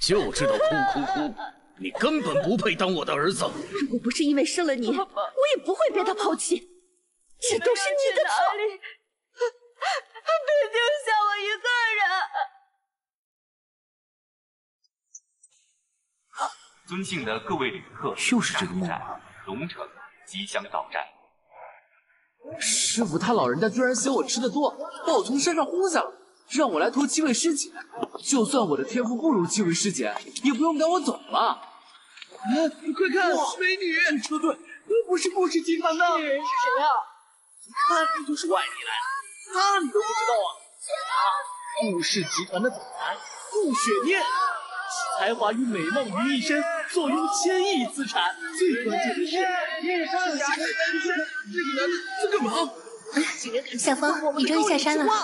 就知道哭哭哭！你根本不配当我的儿子。 如果不是因为生了你，我也不会被他抛弃。这都是你的错。 别丢下我一个人。 尊敬的各位旅客， 又是这个梦龙城即将到站。 师傅他老人家居然嫌我吃的多，把我从山上轰下来，让我来驮7位师姐。就算我的天赋不如7位师姐，也不用赶我走吧？ 快看，美女！车队都不是顾氏集团的。 这人是谁啊？ 看你就是外地来的，那你都不知道啊？顾氏集团的总裁顾雪念，集才华与美貌于一身，坐拥1000亿资产。最关键的是，上下单身，这个男的在干嘛？ 小风，你终于下山了。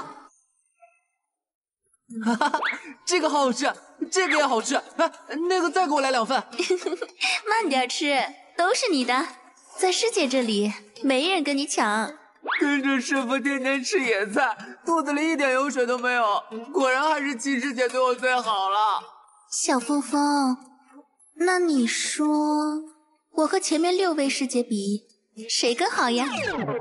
哈哈，这个好好吃，这个也好吃。哎，那个再给我来2份。 慢点吃，都是你的，在师姐这里没人跟你抢。 跟着师傅天天吃野菜，肚子里一点油水都没有，果然还是七师姐对我最好了。 小风风，那你说我和前面6位师姐比，谁更好呀？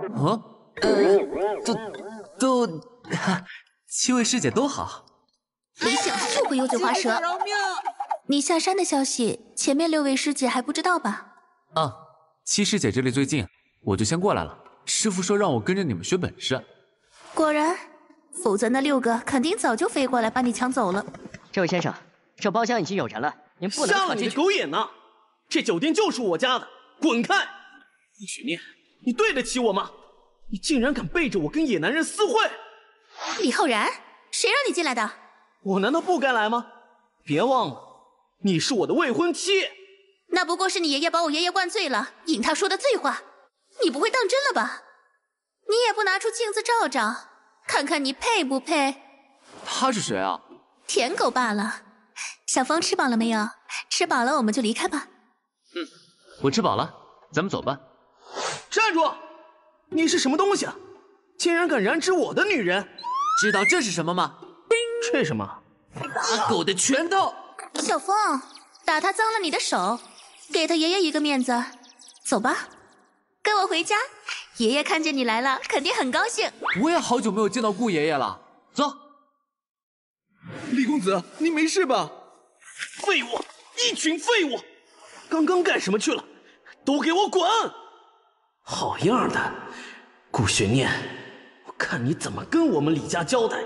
都7位师姐都好。 没想到又会油嘴滑舌。你下山的消息，前面6位师姐还不知道吧？ 七师姐这里最近，我就先过来了。师傅说让我跟着你们学本事。 果然，否则那6个肯定早就飞过来把你抢走了。 这位先生，这包厢已经有人了，您不能瞎了你的狗眼呢！这酒店就是我家的，滚开！顾雪念，你对得起我吗？你竟然敢背着我跟野男人私会！ 李浩然，谁让你进来的？ 我难道不该来吗？别忘了，你是我的未婚妻。 那不过是你爷爷把我爷爷灌醉了，引他说的醉话。你不会当真了吧？你也不拿出镜子照照，看看你配不配？ 他是谁啊？ 舔狗罢了。小风吃饱了没有？吃饱了我们就离开吧。 我吃饱了，咱们走吧。 站住！你是什么东西啊？竟然敢染指我的女人！ 知道这是什么吗？ 这什么？ 打狗的拳头！ 小风，打他脏了你的手，给他爷爷一个面子。走吧，跟我回家。爷爷看见你来了，肯定很高兴。 我也好久没有见到顾爷爷了。走。 李公子，你没事吧？废物，一群废物！刚刚干什么去了？都给我滚！好样的，顾玄念，我看你怎么跟我们李家交代。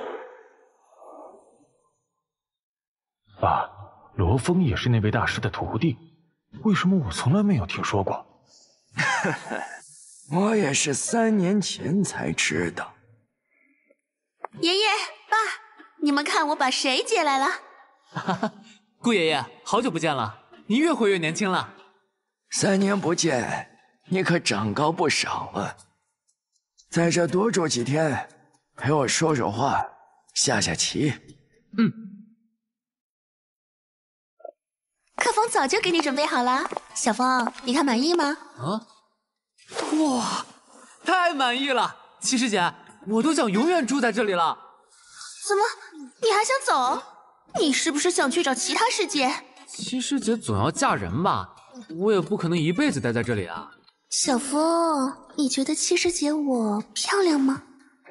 爸，罗峰也是那位大师的徒弟，为什么我从来没有听说过？ 我也是3年前才知道。 爷爷、爸，你们看我把谁接来了？ 哈哈，顾爷爷，好久不见了，你越活越年轻了。 3年不见，你可长高不少啊！在这多住几天，陪我说说话，下下棋。 客房早就给你准备好了，小风，你看满意吗？ 哇，太满意了！七师姐，我都想永远住在这里了。 怎么，你还想走？你是不是想去找其他世界？ 七师姐总要嫁人吧，我也不可能一辈子待在这里啊。 小风，你觉得七师姐我漂亮吗？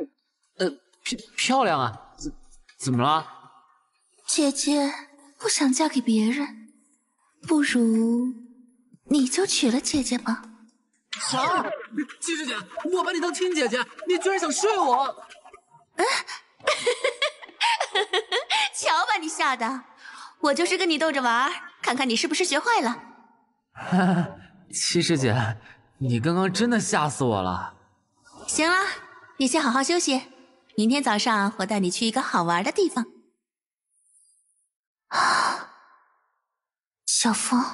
漂亮啊？怎么了？ 姐姐不想嫁给别人，不如你就娶了姐姐吧。 好，七师姐，我把你当亲姐姐，你居然想睡我？ 瞧把你吓的！我就是跟你逗着玩，看看你是不是学坏了。 七师姐，你刚刚真的吓死我了。 行了，你先好好休息，明天早上我带你去一个好玩的地方。小风，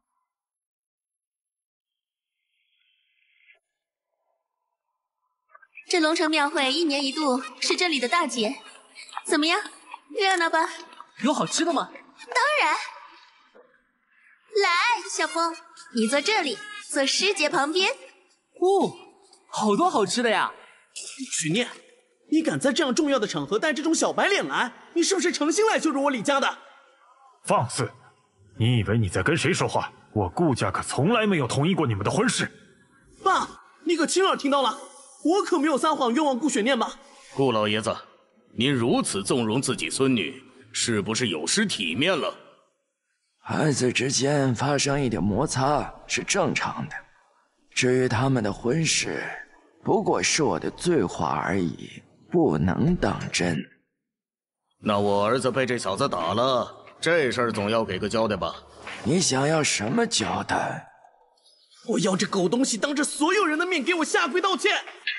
这龙城庙会1年1度，是这里的大节，怎么样，热闹吧？ 有好吃的吗？ 当然。来，小风，你坐这里，坐师姐旁边。 哦，好多好吃的呀！ 许念，你敢在这样重要的场合带这种小白脸来，你是不是诚心来羞辱我李家的？ 放肆！你以为你在跟谁说话？我顾家可从来没有同意过你们的婚事。 爸，你可亲耳听到了，我可没有撒谎冤枉顾雪念吧？ 顾老爷子，您如此纵容自己孙女，是不是有失体面了？ 孩子之间发生一点摩擦是正常的，至于他们的婚事，不过是我的醉话而已，不能当真。 那我儿子被这小子打了，这事儿总要给个交代吧？ 你想要什么交代？ 我要这狗东西当着所有人的面给我下跪道歉！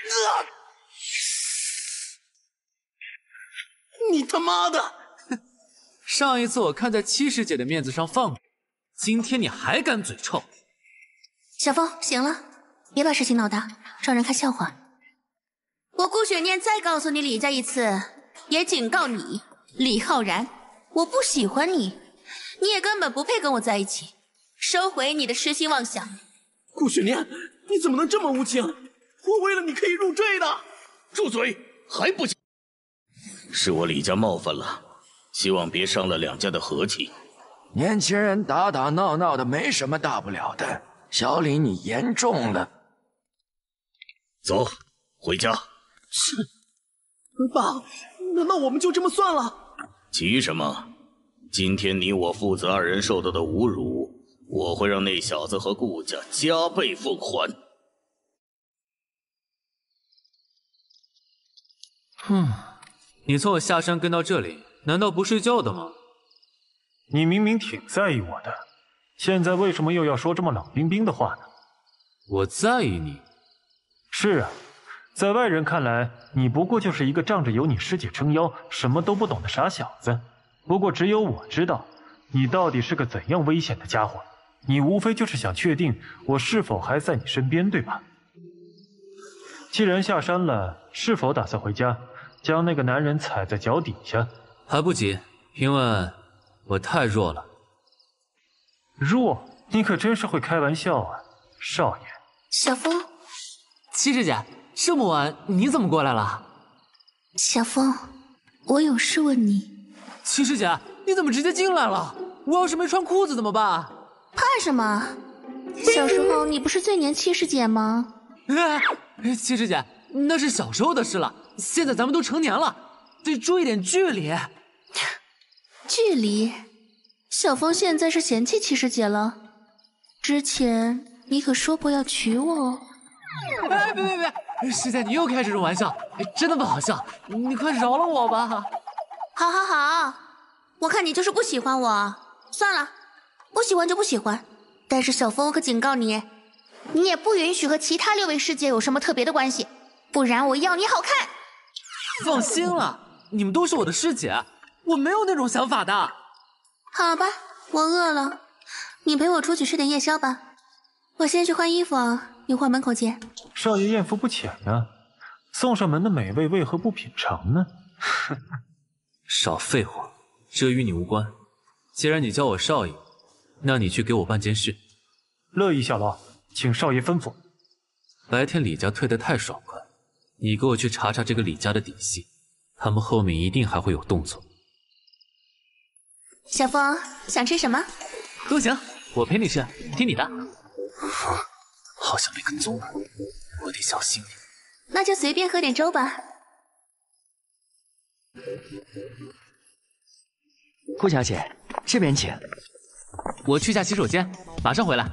你他妈的！ 上一次我看在七师姐的面子上放过，今天你还敢嘴臭？ 小风，行了，别把事情闹大，让人看笑话。我顾雪念再告诉你李家一次，也警告你，李浩然，我不喜欢你，你也根本不配跟我在一起，收回你的痴心妄想。 顾雪念，你怎么能这么无情？我为了你可以入赘的。 住嘴！还不行？是我李家冒犯了，希望别伤了两家的和气。 年轻人打打闹闹的没什么大不了的，小李你严重了。 走，回家。 是，爸，难道我们就这么算了？ 急什么？今天你我父子二人受到的侮辱，我会让那小子和顾家加倍奉还。 你从我下山跟到这里，难道不睡觉的吗？ 你明明挺在意我的，现在为什么又要说这么冷冰冰的话呢？ 我在意你。 是啊，在外人看来，你不过就是一个仗着有你师姐撑腰，什么都不懂的傻小子。不过只有我知道，你到底是个怎样危险的家伙。你无非就是想确定我是否还在你身边，对吧？既然下山了，是否打算回家，将那个男人踩在脚底下？ 还不急，平稳，我太弱了。 弱？你可真是会开玩笑啊，少爷。 小风， 七师姐，这么晚你怎么过来了？ 小风，我有事问你。 七师姐，你怎么直接进来了？我要是没穿裤子怎么办？ 怕什么？小时候你不是最黏七师姐吗？ 七师姐，那是小时候的事了，现在咱们都成年了，得注意点距离。 距离？小风现在是嫌弃七师姐了？之前你可说过要娶我哦。 别，师姐你又开这种玩笑，真的不好笑，你快饶了我吧。 好，我看你就是不喜欢我，算了，不喜欢就不喜欢。但是小风，我可警告你，你也不允许和其他6位师姐有什么特别的关系，不然我要你好看。 放心了，你们都是我的师姐，我没有那种想法的。 好吧，我饿了，你陪我出去吃点夜宵吧。我先去换衣服，一会儿门口见。 少爷艳福不浅呀，送上门的美味为何不品尝呢？ 少废话，这与你无关。既然你叫我少爷，那你去给我办件事。 乐意，小老，请少爷吩咐。 白天李家退得太爽快，你给我去查查这个李家的底细，他们后面一定还会有动作。 小风，想吃什么？ 都行，我陪你吃，听你的。好像被跟踪了，我得小心点。 那就随便喝点粥吧。 顾小姐，这边请。 我去下洗手间，马上回来。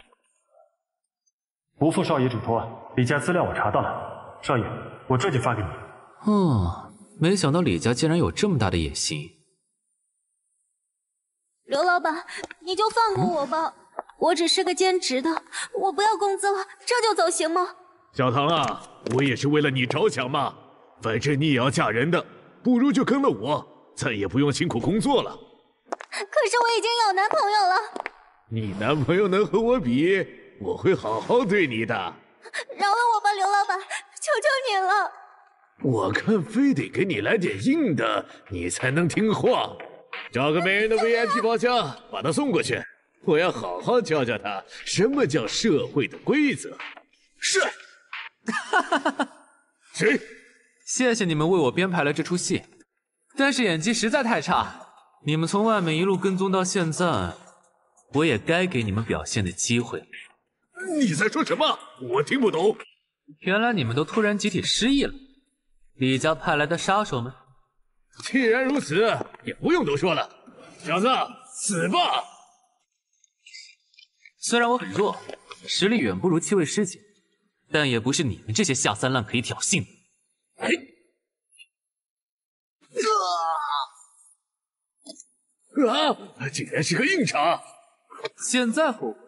不负少爷嘱托，李家资料我查到了，少爷，我这就发给你。 没想到李家竟然有这么大的野心。 刘老板，你就放过我吧，我只是个兼职的，我不要工资了，这就走行吗？ 小唐啊，我也是为了你着想嘛，反正你也要嫁人的，不如就跟了我，再也不用辛苦工作了。 可是我已经有男朋友了。 你男朋友能和我比？我会好好对你的。 饶了我吧，刘老板，求求你了。 我看非得给你来点硬的，你才能听话。找个没人的 VIP 包厢，把他送过去。我要好好教教他什么叫社会的规则。 是。 谁？ 谢谢你们为我编排了这出戏，但是演技实在太差， 你们从外面一路跟踪到现在，我也该给你们表现的机会。 你在说什么？我听不懂。 原来你们都突然集体失忆了。李家派来的杀手们， 既然如此，也不用多说了，小子，死吧！ 虽然我很弱，实力远不如7位师姐，但也不是你们这些下三滥可以挑衅的。 竟然是个硬茬！ 现在后悔？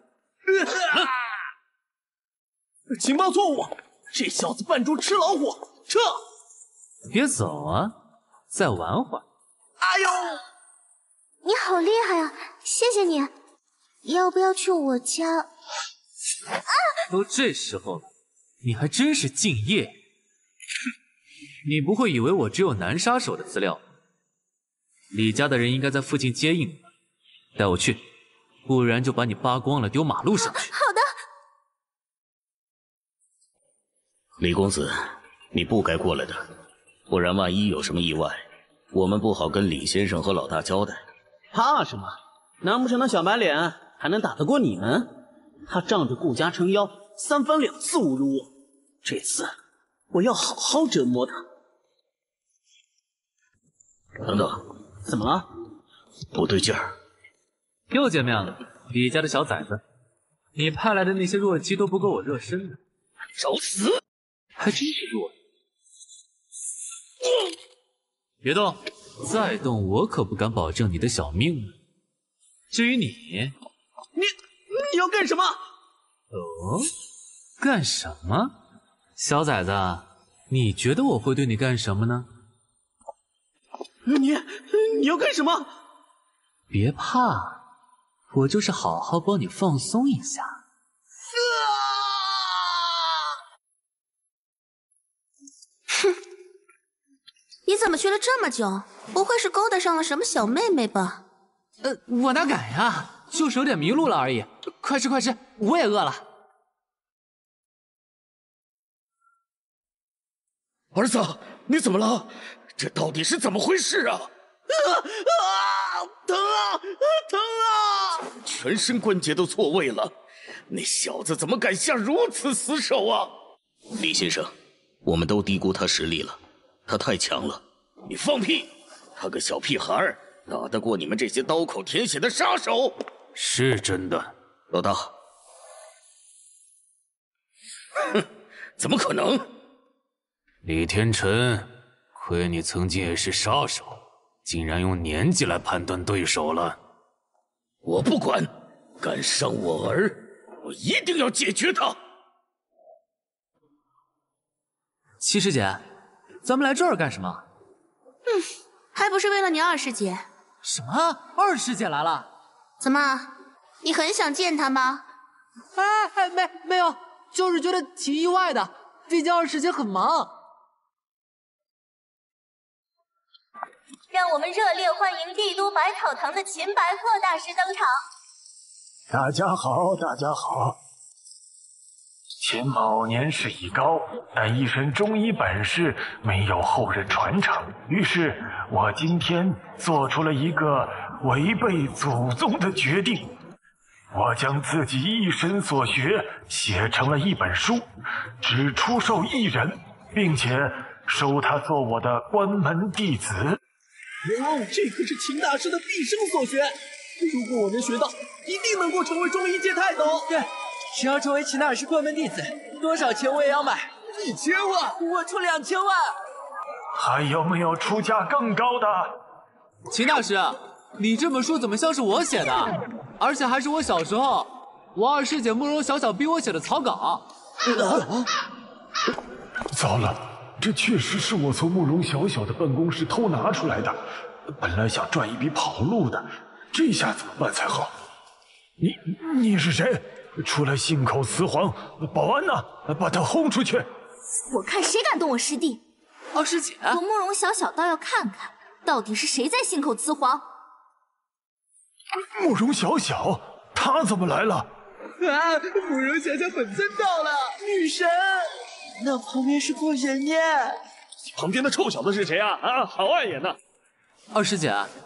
情报错误，这小子扮猪吃老虎，撤！ 别走啊，再玩会儿。 哎呦， 你好厉害啊！谢谢你。要不要去我家？啊！ 都这时候了，你还真是敬业。哼，你不会以为我只有男杀手的资料？李家的人应该在附近接应你，带我去，不然就把你扒光了丢马路上去。 好的。 李公子，你不该过来的，不然万一有什么意外，我们不好跟李先生和老大交代。 怕什么？难不成那小白脸还能打得过你们？他仗着顾家撑腰，3番2次侮辱我，这次我要好好折磨他。 等等。 怎么了？ 不对劲儿！ 又见面了，李家的小崽子，你派来的那些弱鸡都不够我热身的。 找死！ 还真是弱。别动，再动我可不敢保证你的小命了。至于你要干什么？ 哦，干什么？小崽子，你觉得我会对你干什么呢？ 你要干什么？ 别怕，我就是好好帮你放松一下。 哼，你怎么去了这么久？不会是勾搭上了什么小妹妹吧？ 我哪敢呀，就是有点迷路了而已。快吃快吃，我也饿了。 儿子，你怎么了？这到底是怎么回事啊？ 疼啊，疼啊！ 全身关节都错位了，那小子怎么敢下如此死手啊？ 李先生，我们都低估他实力了，他太强了。 你放屁！他个小屁孩打得过你们这些刀口舔血的杀手？ 是真的，老大。 哼，怎么可能？ 李天辰，亏你曾经也是杀手，竟然用年纪来判断对手了。 我不管，敢伤我儿，我一定要解决他。 七师姐，咱们来这儿干什么？ 还不是为了你二师姐。 什么？二师姐来了？ 怎么，你很想见她吗？ 没有，就是觉得挺意外的，毕竟二师姐很忙。 让我们热烈欢迎帝都百草堂的秦白鹤大师登场。 大家好，大家好。秦某年事已高，但一身中医本事没有后人传承，于是我今天做出了一个违背祖宗的决定。我将自己一身所学写成了一本书，只出售一人，并且收他做我的关门弟子。 哇，这可是秦大师的毕生所学，如果我能学到，一定能够成为中医界泰斗。 对，只要成为秦大师关门弟子，多少钱我也要买。 1000万， 我出2000万。 还有没有出价更高的？ 秦大师，你这本书怎么像是我写的？而且还是我小时候，我二师姐慕容小小逼我写的草稿。 糟了！这确实是我从慕容小小的办公室偷拿出来的，本来想赚一笔跑路的，这下怎么办才好？你是谁？出来信口雌黄！保安呢？把他轰出去！ 我看谁敢动我师弟！ 二师姐， 我慕容小小倒要看看，到底是谁在信口雌黄。 慕容小小，他怎么来了？ 慕容小小本尊到了，女神！ 那旁边是过人耶。 旁边的臭小子是谁啊？好碍眼呐！ 二师姐，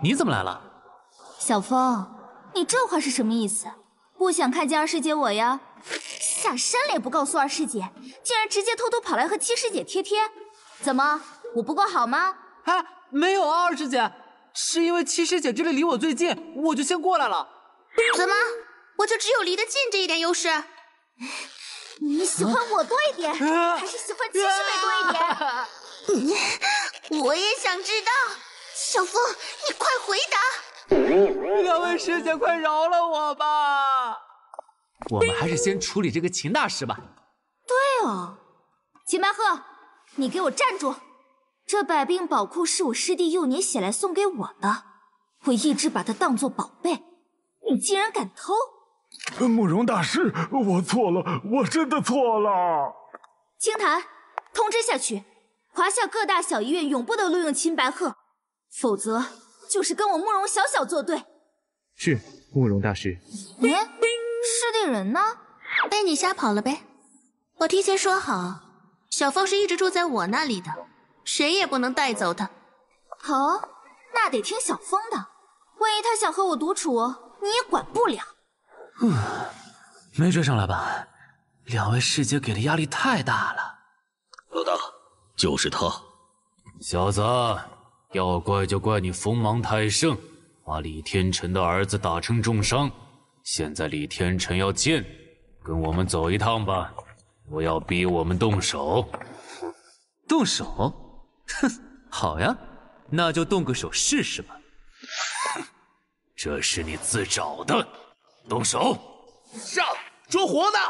你怎么来了？ 小风，你这话是什么意思？不想看见二师姐我呀？下山了也不告诉二师姐，竟然直接偷偷跑来和七师姐贴贴，怎么我不够好吗？ 哎，没有啊，二师姐，是因为七师姐这里离我最近，我就先过来了。 怎么？我就只有离得近这一点优势？ 你喜欢我多一点，还是喜欢七师妹多一点？ 我也想知道。小风，你快回答！ 两位师姐，快饶了我吧！我们还是先处理这个秦大师吧。 对哦，秦白鹤，你给我站住！这百病宝库是我师弟幼年写来送给我的，我一直把它当作宝贝，你竟然敢偷！ 慕容大师，我错了，我真的错了。 清谈，通知下去，华夏各大小医院永不得录用秦白鹤，否则就是跟我慕容小小作对。 是，慕容大师。 师弟人呢？ 被你吓跑了呗。我提前说好，小风是一直住在我那里的，谁也不能带走他。 好，那得听小风的，万一他想和我独处，你也管不了。 没追上来吧？两位师姐给的压力太大了。 老大，就是他。 小子，要怪就怪你锋芒太盛，把李天成的儿子打成重伤。现在李天成要见，跟我们走一趟吧。不要逼我们动手。动手？哼，好呀，那就动个手试试吧。这是你自找的，动手！ 上，捉活的！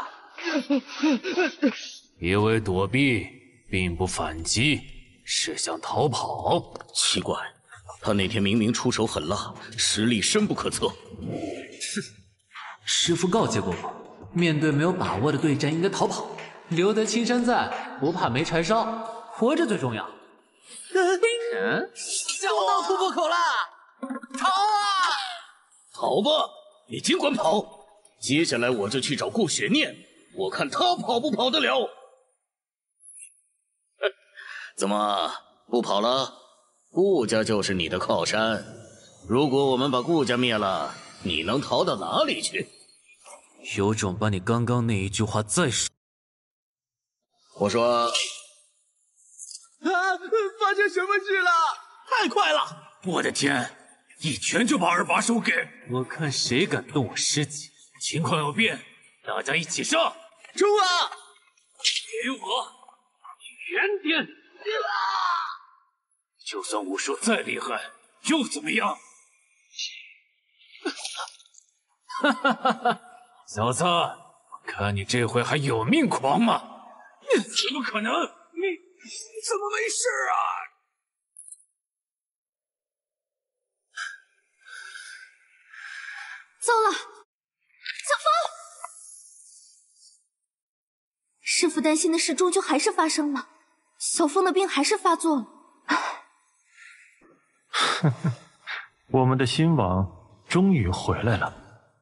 一味躲避，并不反击，是想逃跑。 奇怪，他那天明明出手狠辣，实力深不可测。 师父告诫过我，面对没有把握的对战，应该逃跑，留得青山在，不怕没柴烧，活着最重要。 找到突破口了，逃啊！ 跑吧，你尽管跑。接下来我就去找顾雪念，我看他跑不跑得了。怎么不跑了？顾家就是你的靠山，如果我们把顾家灭了，你能逃到哪里去？ 有种把你刚刚那一句话再说。 我说， 发生什么事了？太快了！我的天，一拳就把二把手给…… 我看谁敢动我师姐！ 情况有变，大家一起上！冲啊！给我，你远点！就算武术再厉害，又怎么样？ 哈哈哈哈！ 小子，我看你这回还有命狂吗？怎么可能？你怎么没事啊？ 糟了，小风！师父担心的事终究还是发生了，小风的病还是发作了。 我们的新王终于回来了。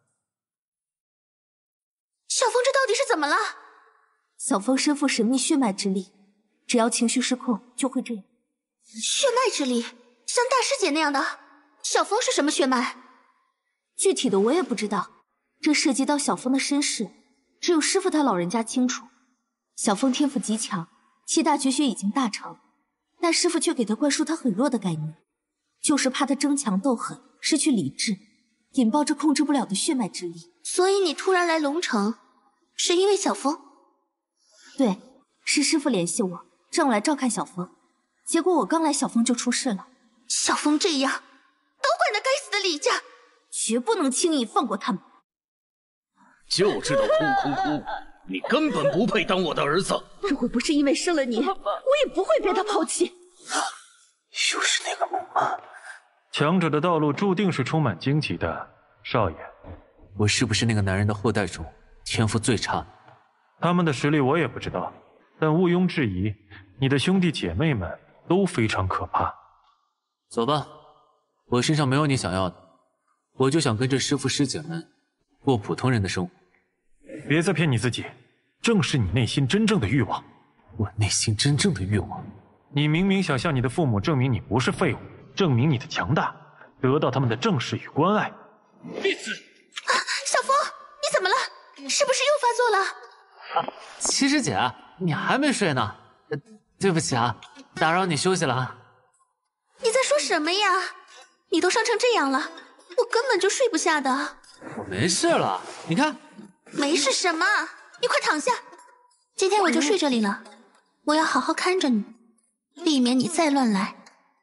小风，这到底是怎么了？ 小风身负神秘血脉之力，只要情绪失控就会这样。 血脉之力，像大师姐那样的。小风是什么血脉？ 具体的我也不知道，这涉及到小风的身世，只有师父他老人家清楚。小风天赋极强，7大绝学已经大成，但师父却给他灌输他很弱的概念，就是怕他争强斗狠，失去理智，引爆这控制不了的血脉之力。 所以你突然来龙城，是因为小风？ 对，是师父联系我，让我来照看小风。结果我刚来，小风就出事了。 小风这样，都怪那该死的李家， 绝不能轻易放过他们。 就知道哭哭哭！你根本不配当我的儿子。 如果不是因为生了你，我也不会被他抛弃。 又是那个梦吗？ 强者的道路注定是充满荆棘的，少爷。 我是不是那个男人的后代中天赋最差的？ 他们的实力我也不知道，但毋庸置疑，你的兄弟姐妹们都非常可怕。 走吧，我身上没有你想要的，我就想跟着师父师姐们过普通人的生活。 别再骗你自己，正是你内心真正的欲望。 我内心真正的欲望？ 你明明想向你的父母证明你不是废物，证明你的强大， 得到他们的正视与关爱。 弟子， 小风，你怎么了？是不是又发作了？ 七师姐，你还没睡呢？对不起啊，打扰你休息了。 你在说什么呀？你都伤成这样了，我根本就睡不下的。 我没事了，你看。 没事什么？你快躺下。今天我就睡这里了，我要好好看着你，避免你再乱来。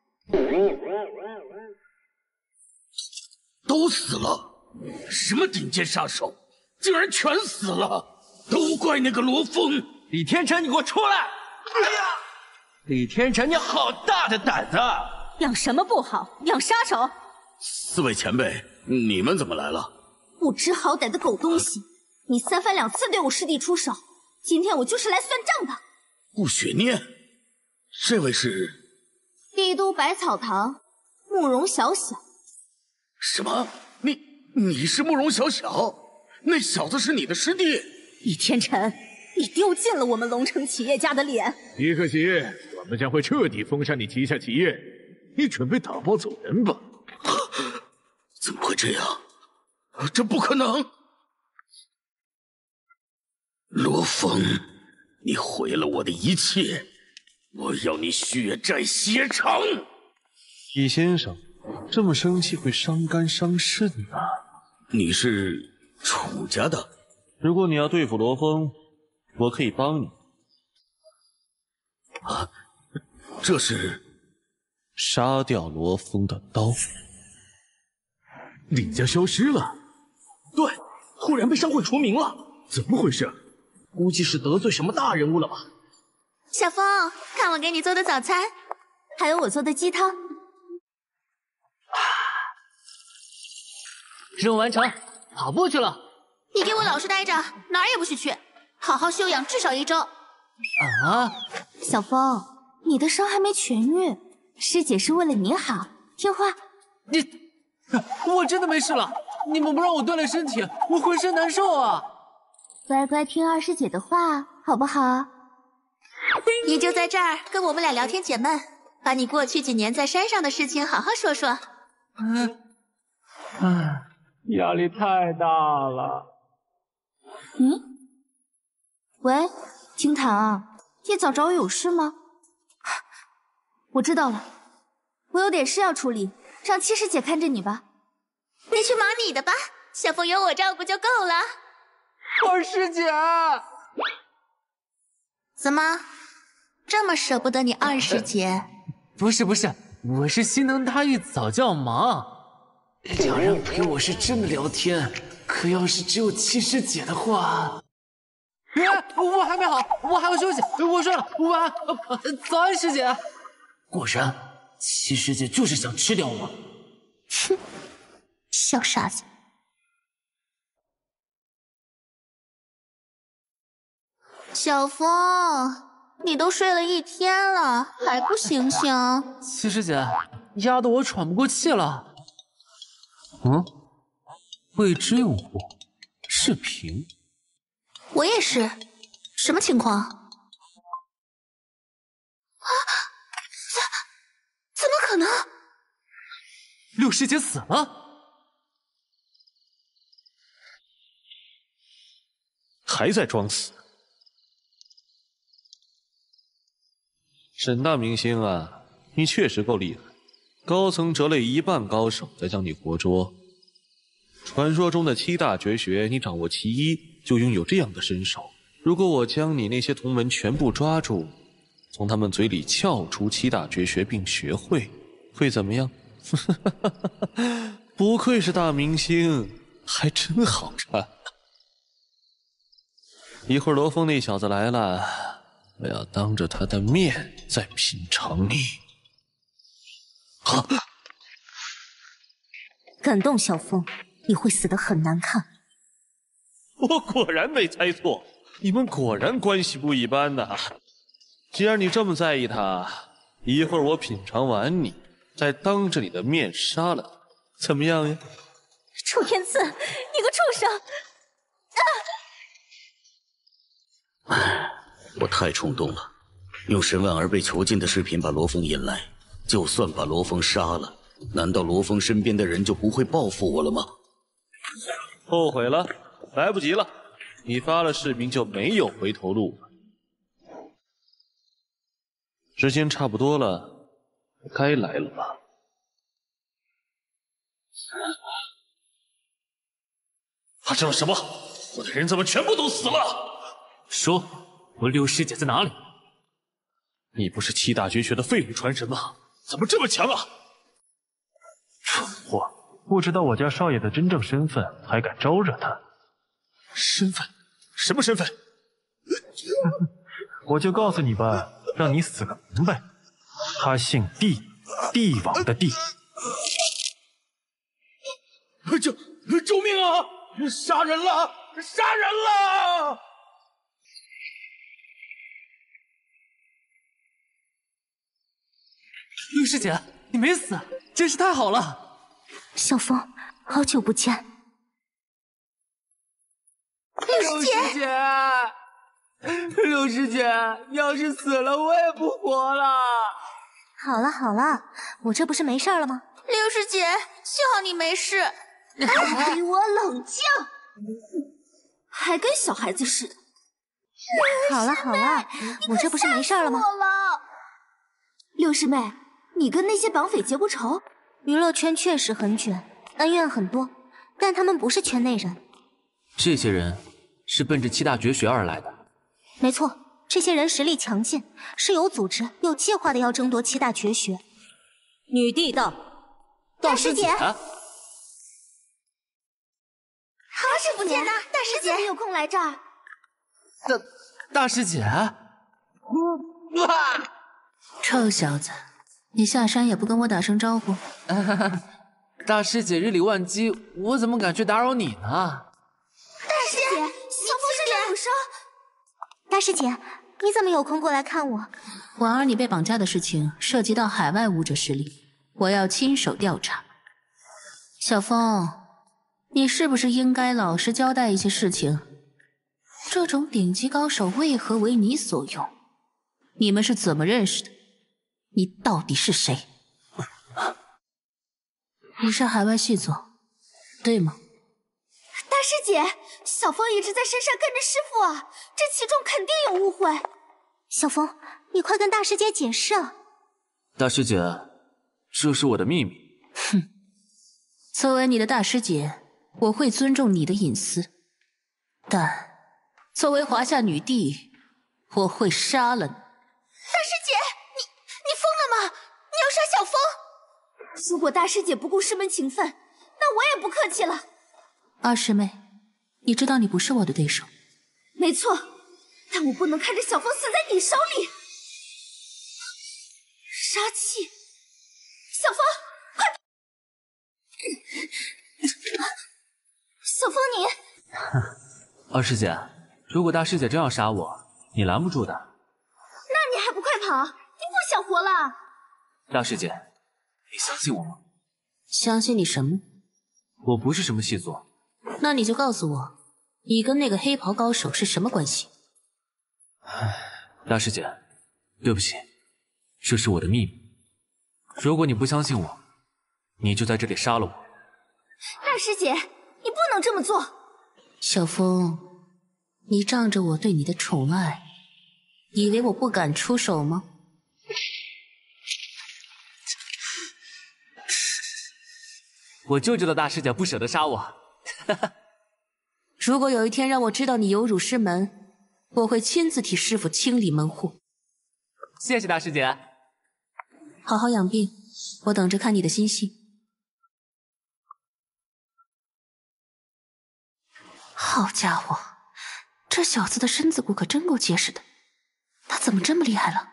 都死了！什么顶尖杀手，竟然全死了！都怪那个罗峰！ 李天辰，你给我出来！哎呀，李天辰，你好大的胆子！ 养什么不好，养杀手！ 四位前辈，你们怎么来了？ 不知好歹的狗东西！你3番2次对我师弟出手，今天我就是来算账的。 顾雪念，这位是帝都百草堂慕容小小。 什么？你是慕容小小？那小子是你的师弟？ 李天辰，你丢尽了我们龙城企业家的脸！ 一可惜，我们将会彻底封杀你旗下企业。你准备打包走人吧？ 怎么会这样？这不可能！罗峰，你毁了我的一切，我要你血债血偿！ 李先生，这么生气会伤肝伤肾啊！ 你是楚家的？ 如果你要对付罗峰，我可以帮你。 啊，这是杀掉罗峰的刀。 李家消失了？ 对，突然被商会除名了， 怎么回事？ 估计是得罪什么大人物了吧？ 小风，看我给你做的早餐， 还有我做的鸡汤。 任务完成，跑步去了。 你给我老实待着，哪儿也不许去，好好休养至少1周。 啊， 小风，你的伤还没痊愈，师姐是为了你好，听话。 我真的没事了，你们不让我锻炼身体，我浑身难受啊。 乖乖听二师姐的话，好不好？ 你就在这儿跟我们俩聊天解闷，把你过去几年在山上的事情好好说说。 压力太大了。 喂，青檀啊，一早找我有事吗？我知道了，我有点事要处理，让七师姐看着你吧。 你去忙你的吧，小风有我照顾就够了。 二师姐， 怎么这么舍不得你二师姐？ 不是，我是心疼她一早就要忙。两人陪我是真的聊天，可要是只有七师姐的话，我还没好，我还要休息。我睡了，晚安。早安，师姐。果然，七师姐就是想吃掉我。 哼，小傻子。小风，你都睡了1天了，还不醒醒？ 七师姐，压得我喘不过气了。未知用户，视频。 我也是，什么情况？怎么可能？ 六师姐死了？ 还在装死？沈大明星啊，你确实够厉害，高层折累1半高手才将你活捉。传说中的7大绝学，你掌握其一，就拥有这样的身手。如果我将你那些同门全部抓住，从他们嘴里撬出7大绝学并学会，会怎么样？不愧是大明星，还真好看。一会儿罗峰那小子来了，我要当着他的面再品尝你。 敢动小风，你会死得很难看。 我果然没猜错，你们果然关系不一般呐。既然你这么在意他，一会儿我品尝完你，再当着你的面杀了他，怎么样呀？ 楚天赐，你个畜生！ 我太冲动了，用10万儿被囚禁的视频把罗峰引来，就算把罗峰杀了， 难道罗峰身边的人就不会报复我了吗？ 后悔了，来不及了。你发了誓名就没有回头路了。时间差不多了，该来了吧？ 发生了什么？我的人怎么全部都死了？ 说，我六师姐在哪里？ 你不是七大绝学的废物传人吗？怎么这么强啊？ 蠢货，不知道我家少爷的真正身份，还敢招惹他？ 身份？什么身份？ 我就告诉你吧，让你死个明白。他姓帝，帝王的帝。 救命啊！杀人了！杀人了！ 六师姐，你没死，真是太好了。 小风，好久不见。 六师姐，六师姐，要是死了我也不活了。 好了好了，我这不是没事了吗？ 六师姐，幸好你没事。 给我冷静！还跟小孩子似的。好了好了，我这不是没事了吗？六师妹，你跟那些绑匪结过仇？娱乐圈确实很卷，恩怨很多，但他们不是圈内人。 这些人是奔着七大绝学而来的。 没错，这些人实力强劲，是有组织、有计划的要争夺七大绝学。女帝到， 大师姐。 好久不见呐，大师姐，你有空来这儿？ 大师姐， 臭小子，你下山也不跟我打声招呼。 大师姐日理万机，我怎么敢去打扰你呢？ 大师姐，小风身上有伤。大师姐，你怎么有空过来看我？ 婉儿，你被绑架的事情涉及到海外武者势力，我要亲手调查。小风。你是不是应该老实交代一些事情？这种顶级高手为何为你所用？你们是怎么认识的？你到底是谁？你是海外系总，对吗？ 大师姐，小风一直在山上跟着师傅啊，这其中肯定有误会。小风，你快跟大师姐解释啊！ 大师姐，这是我的秘密。 哼，作为你的大师姐，我会尊重你的隐私，但作为华夏女帝，我会杀了你。 大师姐，你疯了吗？你要杀小风？如果大师姐不顾师门情分，那我也不客气了。 二师妹，你知道你不是我的对手。 没错，但我不能看着小风死在你手里。杀气，小风，快！小风你， 二师姐，如果大师姐真要杀我，你拦不住的。 那你还不快跑？你不想活了？ 大师姐，你相信我吗？ 相信你什么？ 我不是什么细作。 那你就告诉我，你跟那个黑袍高手是什么关系？ 大师姐，对不起，这是我的秘密。如果你不相信我，你就在这里杀了我。 大师姐，你不能这么做。 小风，你仗着我对你的宠爱，以为我不敢出手吗？ 我就知道大师姐不舍得杀我。 如果有一天让我知道你有辱师门，我会亲自替师傅清理门户。 谢谢大师姐。 好好养病，我等着看你的新戏。好家伙，这小子的身子骨可真够结实的，他怎么这么厉害了？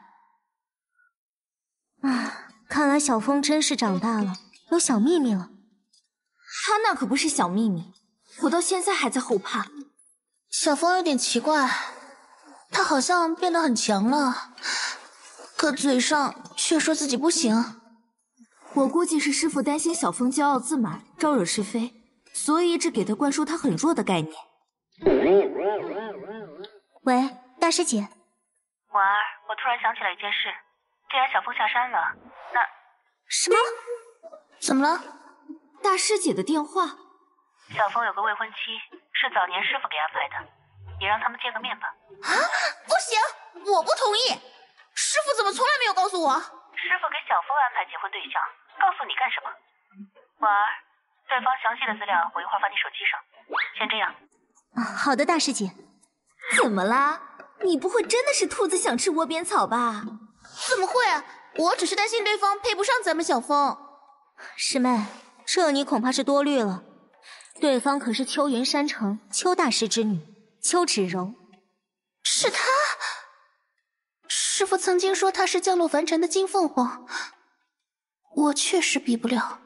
看来小风真是长大了，有小秘密了。他那可不是小秘密，我到现在还在后怕。 小风有点奇怪，他好像变得很强了，可嘴上却说自己不行。 我估计是师傅担心小风骄傲自满，招惹是非，所以一直给他灌输他很弱的概念。喂，大师姐。 婉儿，我突然想起了一件事，既然小风下山了，那…… 什么？ 怎么了？ 大师姐的电话。 小峰有个未婚妻，是早年师傅给安排的，你让他们见个面吧。 啊，不行，我不同意。师傅怎么从来没有告诉我？ 师傅给小峰安排结婚对象，告诉你干什么？婉儿，对方详细的资料我一会儿发你手机上。先这样。 好的，大师姐。怎么啦？你不会真的是兔子想吃窝边草吧？ 怎么会？我只是担心对方配不上咱们小峰。 师妹，这你恐怕是多虑了。对方可是秋云山城邱大师之女邱芷柔。 是她？师傅曾经说她是降落凡尘的金凤凰，我确实比不了。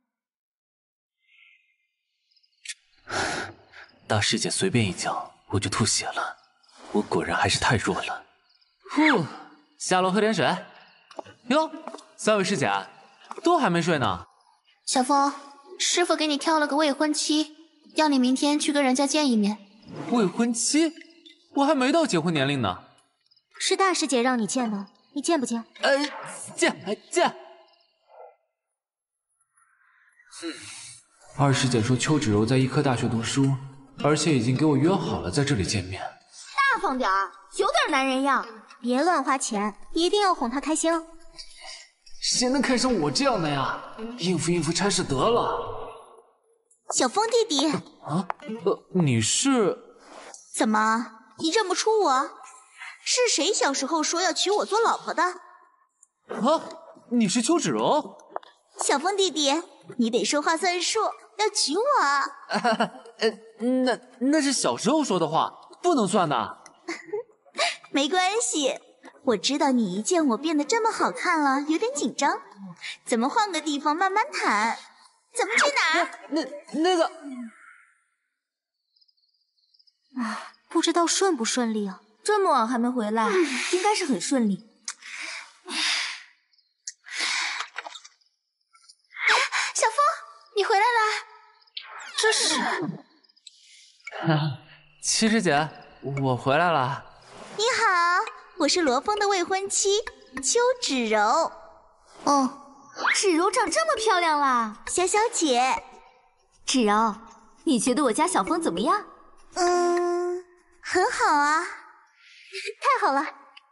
大师姐随便一讲，我就吐血了。我果然还是太弱了。呼，下楼喝点水。哟，三位师姐都还没睡呢。 小峰，师傅给你挑了个未婚妻，要你明天去跟人家见一面。 未婚妻？我还没到结婚年龄呢。 是大师姐让你见的，你见不见？ 见。二师姐说邱芷柔在医科大学读书，而且已经给我约好了在这里见面。 大方点儿，有点男人样，别乱花钱，一定要哄她开心。 谁能看上我这样的呀？应付差事得了。 小峰弟弟。 啊？你是？ 怎么，你认不出我？是谁小时候说要娶我做老婆的？ 啊，你是邱芷柔？ 小峰弟弟，你得说话算数，要娶我。 那是小时候说的话，不能算的。 没关系，我知道你一见我变得这么好看了，有点紧张。咱们换个地方慢慢谈。咱们去哪儿？ 那个…… 不知道顺不顺利啊？这么晚还没回来，应该是很顺利。 小峰，你回来了。这是…… 七师姐，我回来了。 你好，我是罗峰的未婚妻邱芷柔。 哦，芷柔长这么漂亮啦， 小小姐。 芷柔，你觉得我家小峰怎么样？ 很好啊。 太好了。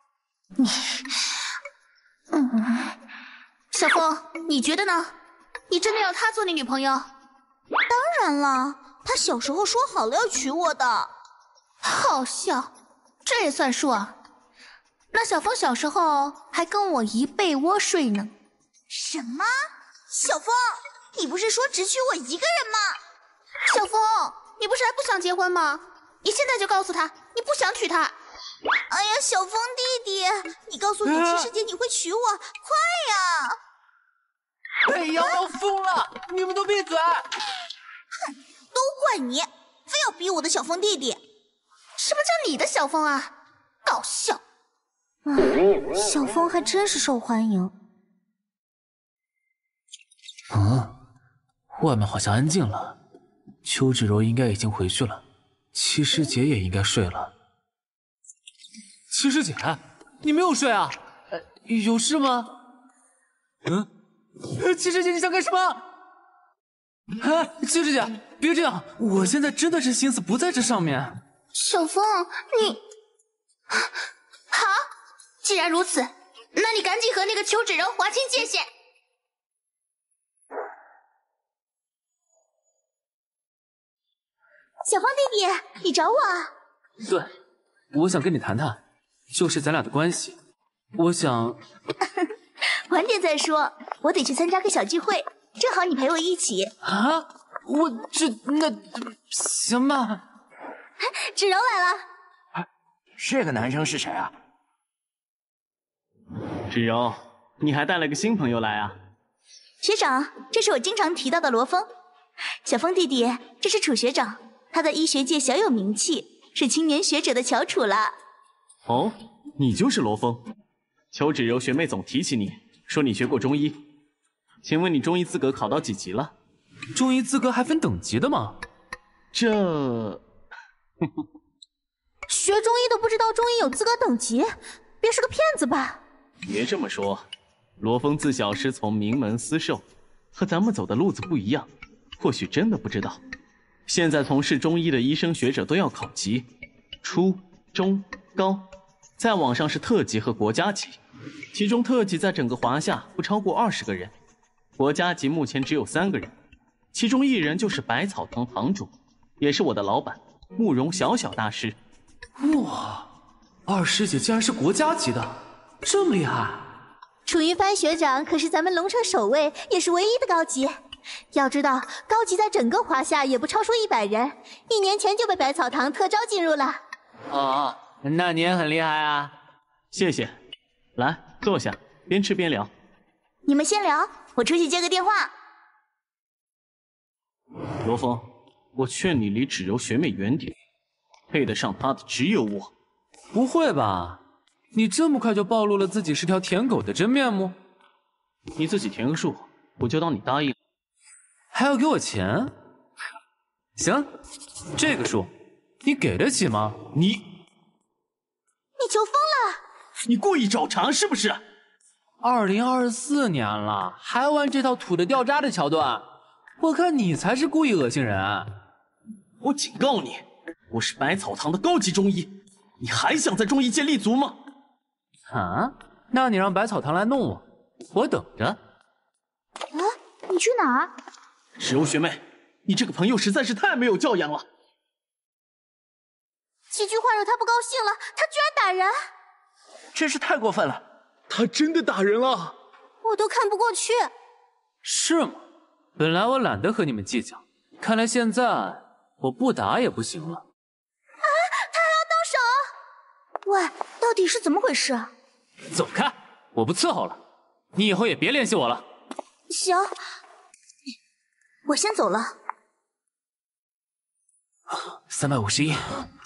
小峰，你觉得呢？你真的要她做你女朋友？当然了，她小时候说好了要娶我的。好笑，这也算数啊？那小峰小时候还跟我一被窝睡呢。什么？小峰，你不是说只娶我一个人吗？小峰，你不是还不想结婚吗？你现在就告诉他，你不想娶她。哎呀，小峰弟弟，你告诉你七师姐你会娶我，快呀！ 哎呀，我要疯了！你们都闭嘴！ 哼，都怪你，非要逼我的小峰弟弟。什么叫你的小峰啊？搞笑！ 小峰还真是受欢迎。 外面好像安静了，邱芷柔应该已经回去了，七师姐也应该睡了。七师姐，你没有睡啊？有事吗？七师姐，你想干什么？七师姐，别这样，我现在真的是心思不在这上面。 小峰，你……好，既然如此，那你赶紧和那个邱芷柔划清界限。小峰弟弟，你找我啊？ 对，我想跟你谈谈，就是咱俩的关系。我想晚点再说，我得去参加个小聚会，正好你陪我一起。 啊？那行吧。 芷柔来了。 这个男生是谁啊？ 芷柔，你还带了个新朋友来啊？ 学长，这是我经常提到的罗峰。小峰弟弟，这是楚学长，他在医学界小有名气，是青年学者的翘楚了。 哦，你就是罗峰。邱芷柔学妹总提起你，说你学过中医，请问你中医资格考到几级了？ 中医资格还分等级的吗？ 这学中医都不知道中医有资格等级，别是个骗子吧？ 别这么说，罗峰自小师从名门私授， 和咱们走的路子不一样，或许真的不知道。现在从事中医的医生学者都要考级，初、中、高，再往上是特级和国家级。其中特级在整个华夏不超过20个人，国家级目前只有3个人，其中1人就是百草堂堂主，也是我的老板慕容小小大师。 哇，二师姐竟然是国家级的，这么厉害！ 楚云帆学长可是咱们龙城首位，也是唯一的高级。要知道，高级在整个华夏也不超出100人，1年前就被百草堂特招进入了。 哦，那你也很厉害啊！ 谢谢。来，坐下，边吃边聊。 你们先聊，我出去接个电话。 罗峰，我劝你离芷柔学妹远点，配得上她的只有我。 不会吧？你这么快就暴露了自己是条舔狗的真面目？ 你自己填个数，我就当你答应了。 还要给我钱？行，这个数你给得起吗？ 你求疯了！ 你故意找茬是不是 ？2024年了，还玩这套土的掉渣的桥段？我看你才是故意恶心人。 我警告你，我是百草堂的高级中医，你还想在中医界立足吗？ 啊？那你让百草堂来弄我，我等着。 你去哪儿？ 芷柔学妹，你这个朋友实在是太没有教养了。 几句话惹他不高兴了，他居然打人， 真是太过分了！ 他真的打人了， 我都看不过去。 是吗？本来我懒得和你们计较，看来现在我不打也不行了。 啊！他还要动手！喂，到底是怎么回事？ 走开！我不伺候了，你以后也别联系我了。 行，我先走了。 351，352。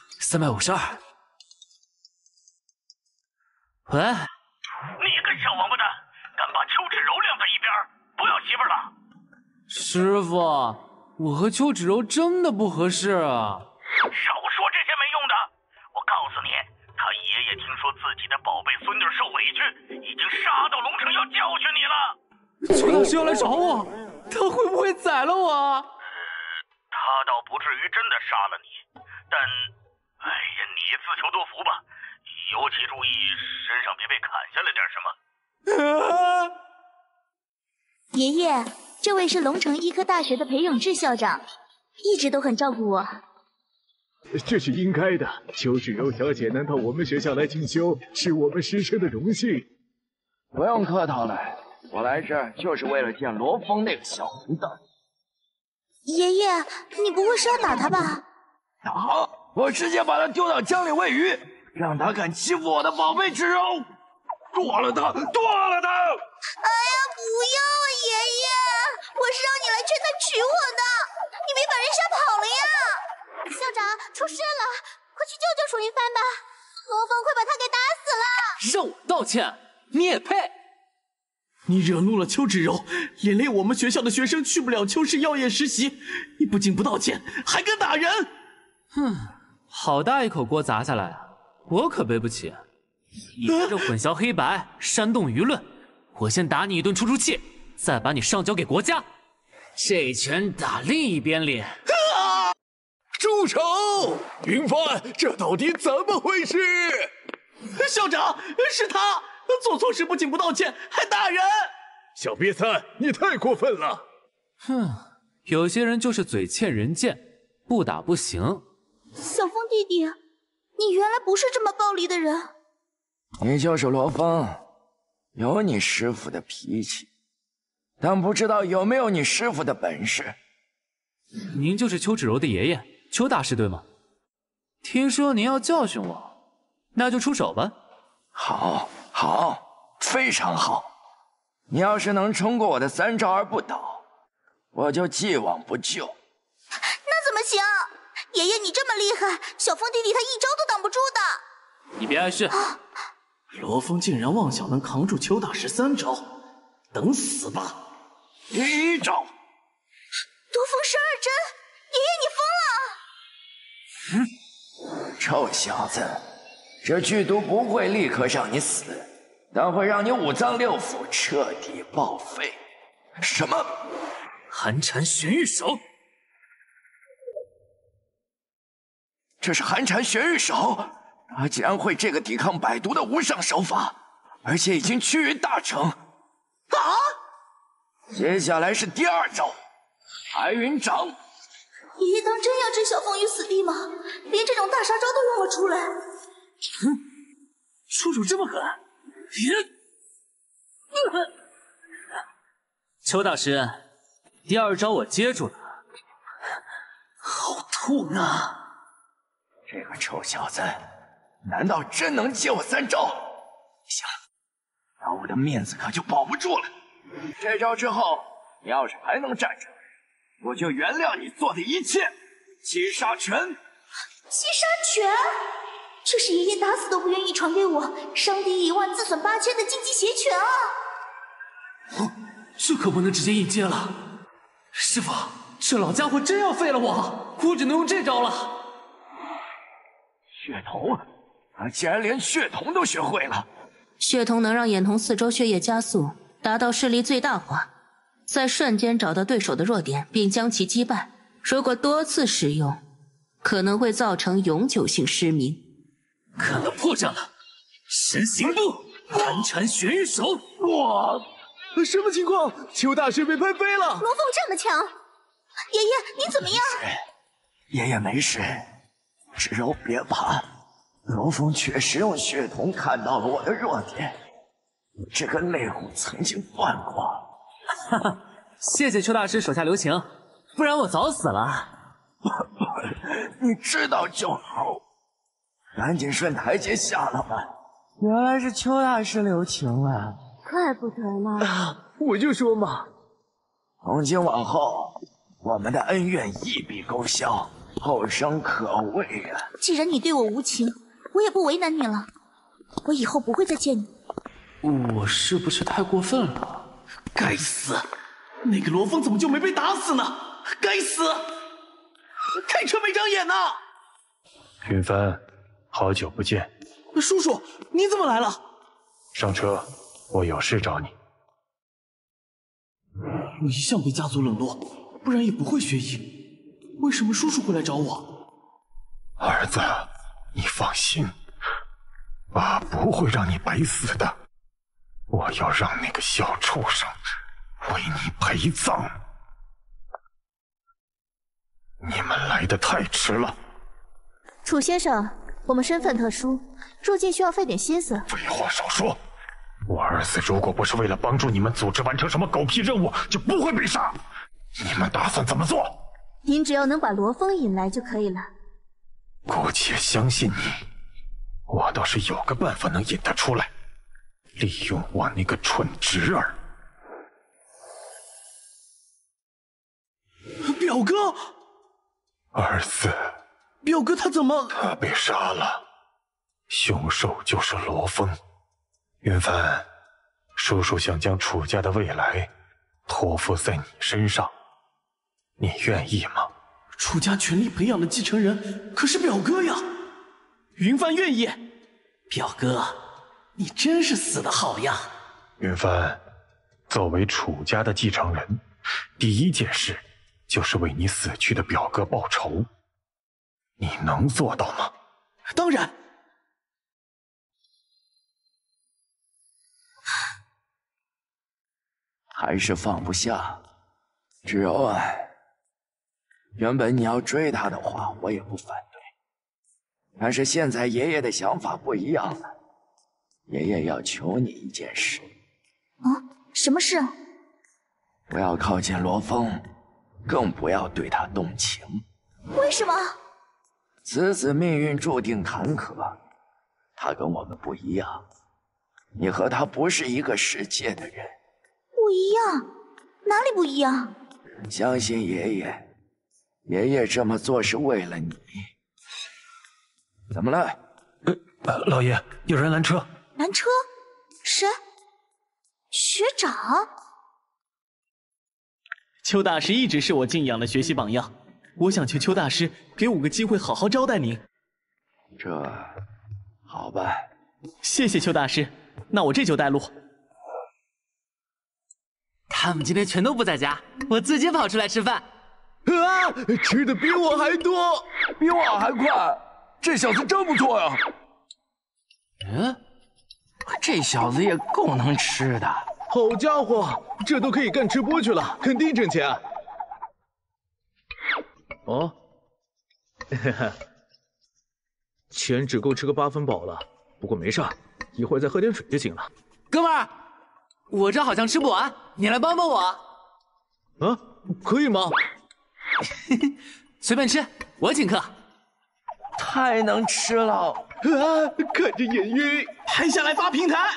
喂， 你个小王八蛋，敢把邱芷柔晾在一边，不要媳妇了！ 师傅，我和邱芷柔真的不合适啊！ 少说这些没用的，我告诉你，他爷爷听说自己的宝贝孙女受委屈，已经杀到龙城要教训你了。 邱大师要来找我，他会不会宰了我？ 他倒不至于真的杀了你，但，哎呀，你自求多福吧，尤其注意身上别被砍下来点什么。 爷爷，这位是龙城医科大学的裴永志校长，一直都很照顾我。 这是应该的，邱芷柔小姐能到我们学校来进修，是我们师生的荣幸。 不用客套了，我来这儿就是为了见罗峰那个小混蛋。 爷爷，你不会是要打他吧？ 打！我直接把他丢到江里喂鱼，让他敢欺负我的宝贝芷柔，剁了他，剁了他！ 哎呀，不要啊，爷爷！我是让你来劝他娶我的，你没把人吓跑了呀！校长，出事了，快去救救楚云帆吧！罗峰快把他给打死了！ 让我道歉，你也配？ 你惹怒了邱芷柔，连累我们学校的学生去不了邱氏药业实习，你不仅不道歉，还敢打人！ 哼，好大一口锅砸下来啊，我可背不起。你这混淆黑白，煽动舆论，我先打你一顿出出气，再把你上交给国家。这拳打另一边脸。 住手！云帆，这到底怎么回事？ 校长，是他做错事不仅不道歉，还打人。 小瘪三，你太过分了！ 哼，有些人就是嘴欠人贱，不打不行。 小峰弟弟，你原来不是这么暴力的人。 你就是罗峰，有你师傅的脾气，但不知道有没有你师傅的本事。 您就是邱芷柔的爷爷，邱大师对吗？听说您要教训我，那就出手吧。 好，好，非常好。你要是能冲过我的3招而不倒，我就既往不咎。 那怎么行？爷爷你这么厉害，小峰弟弟他1招都挡不住的。 你别碍事。 罗峰竟然妄想能扛住邱大师3招，等死吧！ 第1招， 夺风12针，爷爷你疯了！ 臭小子，这剧毒不会立刻让你死，但会让你5脏6腑彻底报废。什么？ 寒蝉玄玉手。 这是寒蝉玄玉手，他竟然会这个抵抗百毒的无上手法，而且已经趋于大成。啊！接下来是第二招，白云掌。 爷爷当真要置小凤于死地吗？连这种大杀招都让我出来？ 哼，叔叔这么狠！ 邱大师，第二招我接住了。 好痛啊！ 这个臭小子，难道真能接我3招？行，那我的面子可就保不住了。这招之后，你要是还能站着，我就原谅你做的一切。七杀拳！ 七杀拳，这是爷爷打死都不愿意传给我，伤敌1万自损8000的禁忌邪拳啊！ 这可不能直接硬接了。师傅，这老家伙真要废了我只能用这招了。 血瞳，他竟然连血瞳都学会了。 血瞳能让眼瞳4周血液加速，达到视力最大化，在瞬间找到对手的弱点并将其击败。如果多次使用，可能会造成永久性失明。 看到破绽了，神行步，寒蝉玄玉手。 哇，什么情况？邱大师被拍飞了。 罗凤这么强，爷爷你怎么样？ 爷爷没事，芷柔别怕。罗峰确实用血瞳看到了我的弱点，你这个肋骨曾经断过。 哈哈，谢谢邱大师手下留情，不然我早死了。 你知道就好，赶紧顺台阶下了吧。原来是邱大师留情啊， 怪不得呢。 我就说嘛， 从今往后，我们的恩怨一笔勾销，后生可畏啊。 既然你对我无情，我也不为难你了。我以后不会再见你。 我是不是太过分了？该死，那个罗峰怎么就没被打死呢？该死！开车没长眼呐！ 云帆，好久不见。 叔叔，你怎么来了？ 上车，我有事找你。 我一向被家族冷落，不然也不会学医。为什么叔叔会来找我？ 儿子，你放心，爸不会让你白死的。我要让那个小畜生为你陪葬。你们来得太迟了。 楚先生，我们身份特殊，入境需要费点心思。 废话少说，我儿子如果不是为了帮助你们组织完成什么狗屁任务，就不会被杀。你们打算怎么做？ 您只要能把罗峰引来就可以了。 姑且相信你，我倒是有个办法能引他出来，利用我那个蠢侄儿。 表哥， 儿子， 表哥他怎么？ 他被杀了，凶手就是罗峰。云帆，叔叔想将楚家的未来托付在你身上，你愿意吗？ 楚家全力培养的继承人可是表哥呀！云帆愿意。表哥，你真是死得好呀！ 云帆，作为楚家的继承人，第一件事就是为你死去的表哥报仇，你能做到吗？ 当然。 还是放不下，芷柔啊，原本你要追他的话，我也不反对。但是现在爷爷的想法不一样了，爷爷要求你一件事。 什么事？ 不要靠近罗峰，更不要对他动情。 为什么？ 子子命运注定坎坷，他跟我们不一样，你和他不是一个世界的人。 不一样？哪里不一样？ 相信爷爷，爷爷这么做是为了你。怎么了？ 老爷，有人拦车。 拦车？谁？学长？ 邱大师一直是我敬仰的学习榜样，我想求邱大师给我个机会好好招待您。 这好吧。 谢谢邱大师，那我这就带路。 他们今天全都不在家，我自己跑出来吃饭。 啊，吃的比我还多， 比我还快，这小子真不错呀。这小子也够能吃的。 好家伙，这都可以干直播去了，肯定挣钱。哦，哈哈，钱只够吃个8分饱了，不过没事，一会儿再喝点水就行了。 哥们儿，我这好像吃不完，你来帮帮我。 啊，可以吗？ 随便吃，我请客。 太能吃了啊！看着眼晕， 拍下来发平台。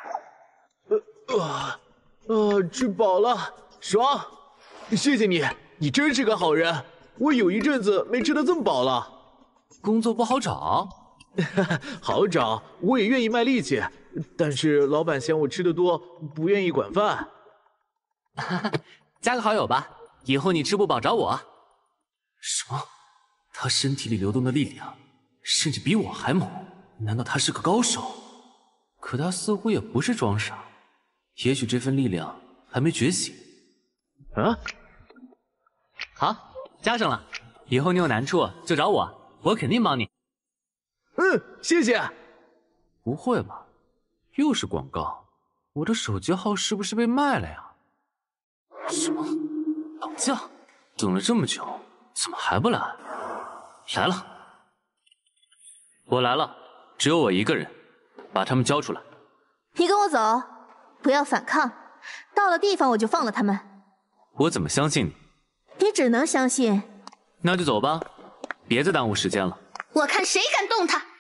吃饱了，爽！谢谢你，你真是个好人。我有一阵子没吃得这么饱了。 工作不好找？ 好找，我也愿意卖力气，但是老板嫌我吃得多，不愿意管饭。 加个好友吧，以后你吃不饱找我。什么？他身体里流动的力量，甚至比我还猛。难道他是个高手？可他似乎也不是装傻，也许这份力量还没觉醒。 啊？ 好，加上了。以后你有难处就找我，我肯定帮你。 谢谢。 不会吧？又是广告？我的手机号是不是被卖了呀？什么？老将？等了这么久，怎么还不来？来了。我来了，只有我一个人，把他们交出来。 你跟我走，不要反抗。到了地方我就放了他们。 我怎么相信你？ 你只能相信。 那就走吧，别再耽误时间了。 我看谁敢动他！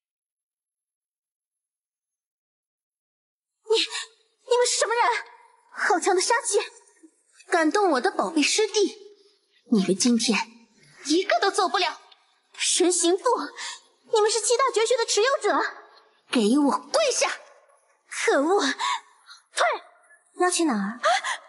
你们是什么人？好强的杀气！敢动我的宝贝师弟，你们今天一个都走不了！神行父，你们是7大绝学的持有者，给我跪下！可恶！退！ 要去哪儿？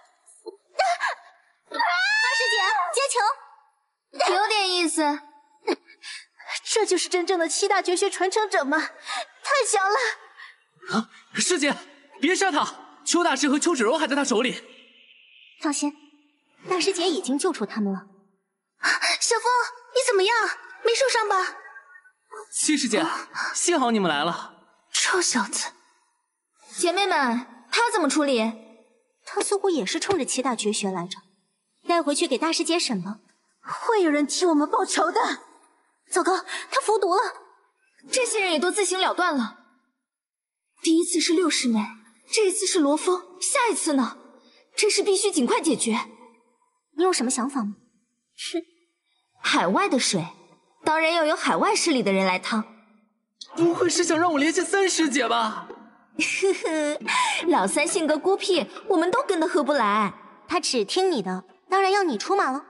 大师姐，接球！ 有点意思。 这就是真正的7大绝学传承者吗？太强了！ 啊，师姐，别杀他！邱大师和邱芷柔还在他手里。 放心，大师姐已经救出他们了。 小风，你怎么样？没受伤吧？ 七师姐，幸好你们来了。 臭小子！ 姐妹们，他怎么处理？他似乎也是冲着7大绝学来着。带回去给大师姐审了。 会有人替我们报仇的。 糟糕，他服毒了。 这些人也都自行了断了。第一次是6师妹，这一次是罗峰，下一次呢？这事必须尽快解决。你有什么想法吗？海外的水，当然要由海外势力的人来趟。 不会是想让我联系3师姐吧？ 呵呵，老三性格孤僻，我们都跟得合不来。他只听你的，当然要你出马了。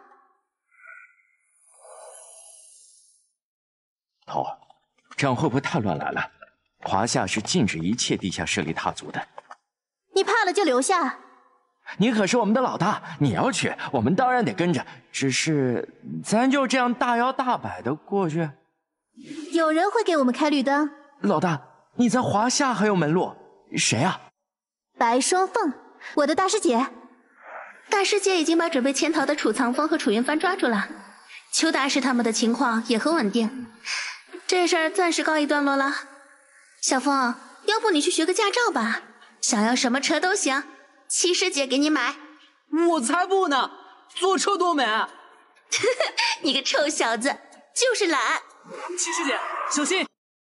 头儿，这样会不会太乱来了？华夏是禁止一切地下势力踏足的。 你怕了就留下。 你可是我们的老大，你要去，我们当然得跟着。只是咱就这样大摇大摆的过去， 有人会给我们开绿灯。 老大，你在华夏还有门路？谁啊？ 白双凤，我的大师姐。 大师姐已经把准备潜逃的楚藏风和楚云帆抓住了，邱大师他们的情况也很稳定，这事儿暂时告一段落了。小凤，要不你去学个驾照吧，想要什么车都行，七师姐给你买。 我才不呢，坐车多美！ 你个臭小子，就是懒。 七师姐，小心！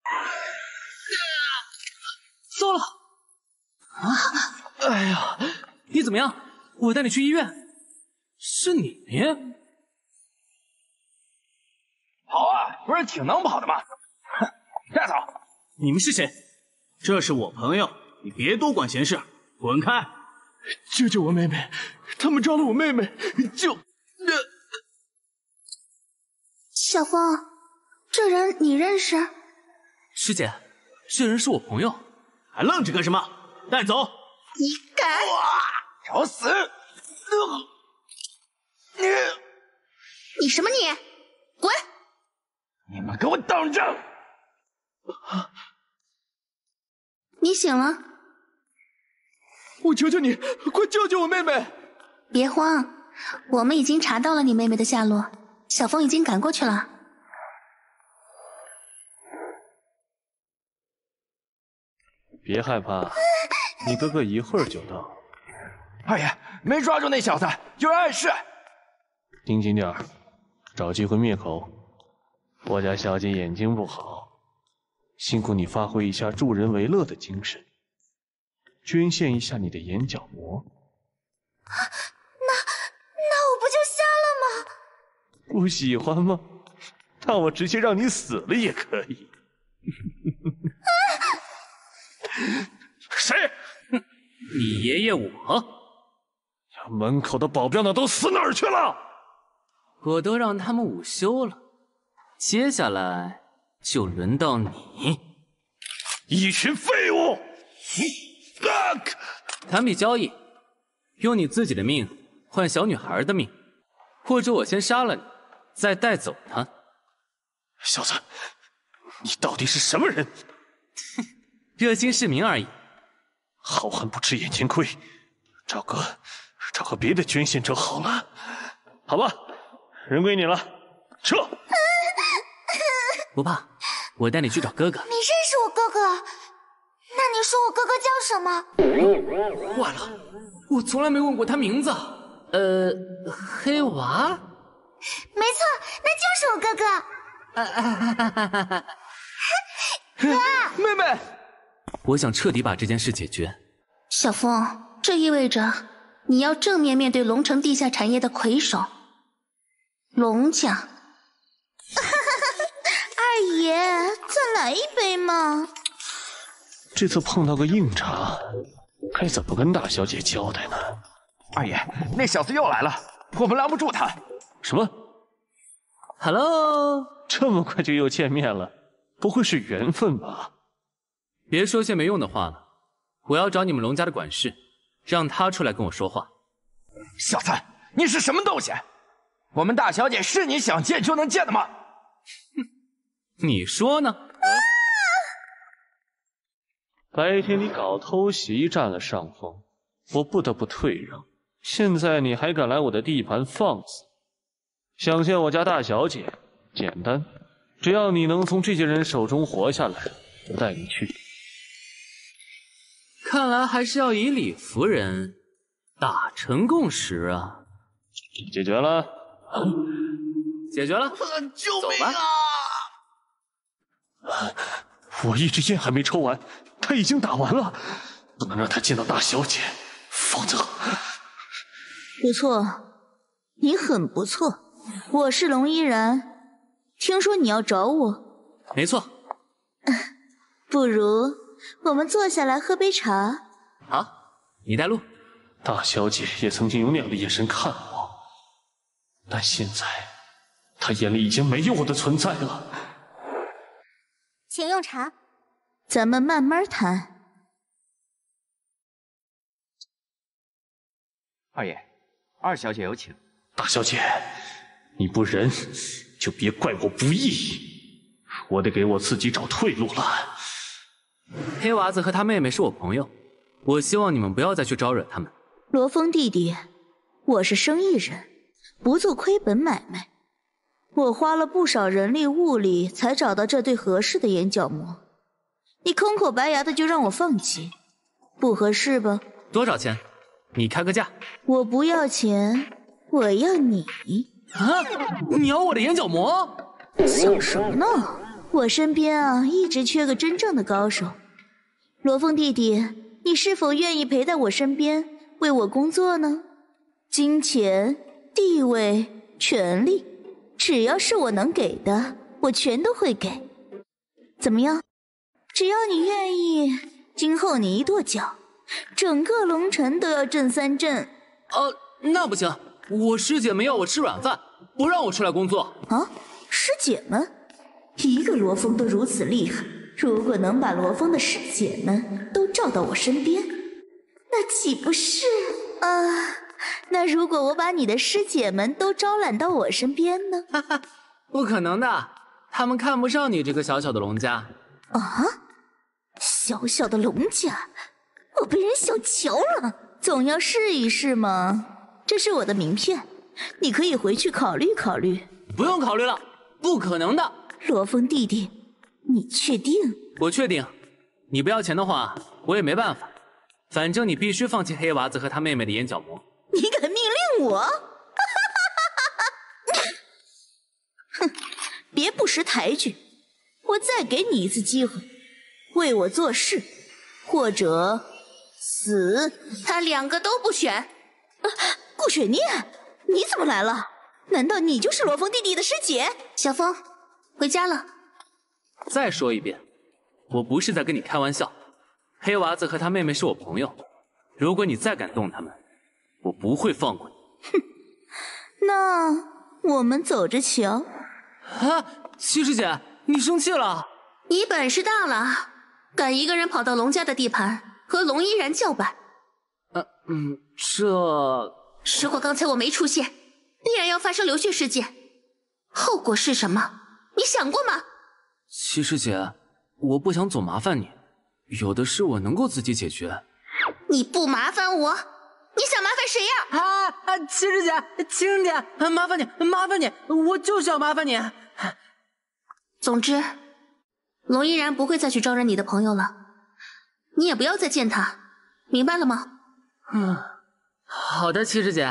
糟了！哎呀，你怎么样？我带你去医院。是你？ 跑啊，不是挺能跑的吗？哼，带走！ 你们是谁？这是我朋友，你别多管闲事，滚开！ 救救我妹妹！他们抓了我妹妹！ 小风，这人你认识？ 师姐，这人是我朋友。 还愣着干什么？带走！ 你敢！ 找死！ 你什么你？滚！ 你们给我等着！ 你醒了？ 我求求你，快救救我妹妹！ 别慌，我们已经查到了你妹妹的下落，小风已经赶过去了。 别害怕，你哥哥一会儿就到。 二爷，没抓住那小子，有人碍事。 盯紧点儿，找机会灭口。我家小姐眼睛不好，辛苦你发挥一下助人为乐的精神，捐献一下你的眼角膜。 那我不就瞎了吗？ 不喜欢吗？那我直接让你死了也可以。谁？ 你爷爷我。 门口的保镖呢？都死哪儿去了？ 我都让他们午休了，接下来就轮到你。 一群废物！ 谈笔交易，用你自己的命换小女孩的命，或者我先杀了你，再带走她。 小子，你到底是什么人？ 热心市民而已。 好汉不吃眼前亏，找个别的捐献者好了。好吧，人归你了，撤。 不怕，我带你去找哥哥。 你认识我哥哥？那你说我哥哥叫什么？ 坏了，我从来没问过他名字。黑娃？ 没错，那就是我哥哥。 哥，妹妹， 我想彻底把这件事解决。 小风，这意味着你要正面面对龙城地下产业的魁首龙家。 二爷，再来一杯嘛。 这次碰到个硬茬，该怎么跟大小姐交代呢？ 二爷，那小子又来了，我们拦不住他。 什么 ？Hello， 这么快就又见面了，不会是缘分吧？ 别说些没用的话了，我要找你们龙家的管事，让他出来跟我说话。 小子，你是什么东西？我们大小姐是你想见就能见的吗？ 你说呢？ 白天你搞偷袭占了上风，我不得不退让。现在你还敢来我的地盘放肆？想见我家大小姐，简单，只要你能从这些人手中活下来，我带你去。 看来还是要以理服人，达成共识啊！ 解决了？ 解决了！ 救命啊！ 我一支烟还没抽完，他已经打完了，不能让他见到大小姐，否则…… 不错，你很不错。我是龙依然，听说你要找我。 没错。 不如我们坐下来喝杯茶。 好，你带路。 大小姐也曾经用那样的眼神看我，但现在她眼里已经没有我的存在了。 请用茶，咱们慢慢谈。 二爷，二小姐有请。 大小姐，你不仁，就别怪我不义，我得给我自己找退路了。 黑娃子和他妹妹是我朋友，我希望你们不要再去招惹他们。 罗峰弟弟，我是生意人，不做亏本买卖。我花了不少人力物力才找到这对合适的眼角膜，你空口白牙的就让我放弃，不合适吧？ 多少钱？你开个价。 我不要钱，我要你。 啊！你要我的眼角膜？ 想什么呢？我身边啊一直缺个真正的高手。罗峰弟弟，你是否愿意陪在我身边为我工作呢？金钱、地位、权力，只要是我能给的，我全都会给。怎么样？只要你愿意，今后你一跺脚，整个龙城都要震3震。 那不行，我师姐们要我吃软饭，不让我出来工作。 啊，师姐们？一个罗峰都如此厉害，如果能把罗峰的师姐们都召到我身边，那岂不是……那如果我把你的师姐们都招揽到我身边呢？ 不可能的，他们看不上你这个小小的龙家。 啊，小小的龙家，我被人小瞧了，总要试一试嘛。 这是我的名片，你可以回去考虑考虑。 不用考虑了，不可能的。 罗峰弟弟，你确定？ 我确定。你不要钱的话，我也没办法。反正你必须放弃黑娃子和他妹妹的眼角膜。 你敢命令我？哼，别不识抬举，我再给你一次机会，为我做事，或者死。 他两个都不选。 顾雪念，你怎么来了？难道你就是罗峰弟弟的师姐？ 小风，回家了。 再说一遍，我不是在跟你开玩笑。黑娃子和他妹妹是我朋友，如果你再敢动他们，我不会放过你。 哼，那我们走着瞧。 啊，七师姐，你生气了？ 你本事大了，敢一个人跑到龙家的地盘和龙依然叫板。 这…… 如果刚才我没出现，依然要发生流血事件，后果是什么？你想过吗？ 七师姐，我不想总麻烦你，有的事我能够自己解决。 你不麻烦我，你想麻烦谁呀？ 七师姐，七师姐，麻烦你，麻烦你，我就是要麻烦你。 总之，龙依然不会再去招惹你的朋友了，你也不要再见他，明白了吗？ 好的，七师姐。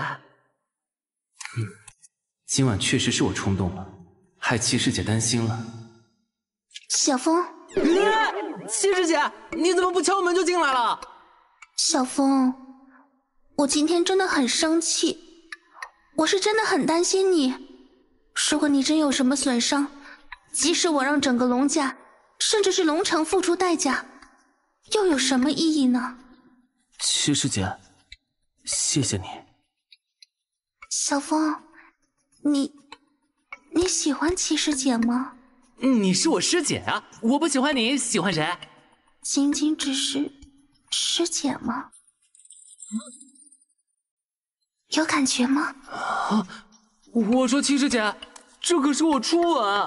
今晚确实是我冲动了，害七师姐担心了。 小风， 七师姐，你怎么不敲门就进来了？ 小风，我今天真的很生气，我是真的很担心你。如果你真有什么损伤，即使我让整个龙家，甚至是龙城付出代价，又有什么意义呢？ 七师姐，谢谢你。 小风，你喜欢七师姐吗？ 你是我师姐啊，我不喜欢你，喜欢谁？ 仅仅只是师姐吗？有感觉吗？ 我说七师姐，这可是我初吻。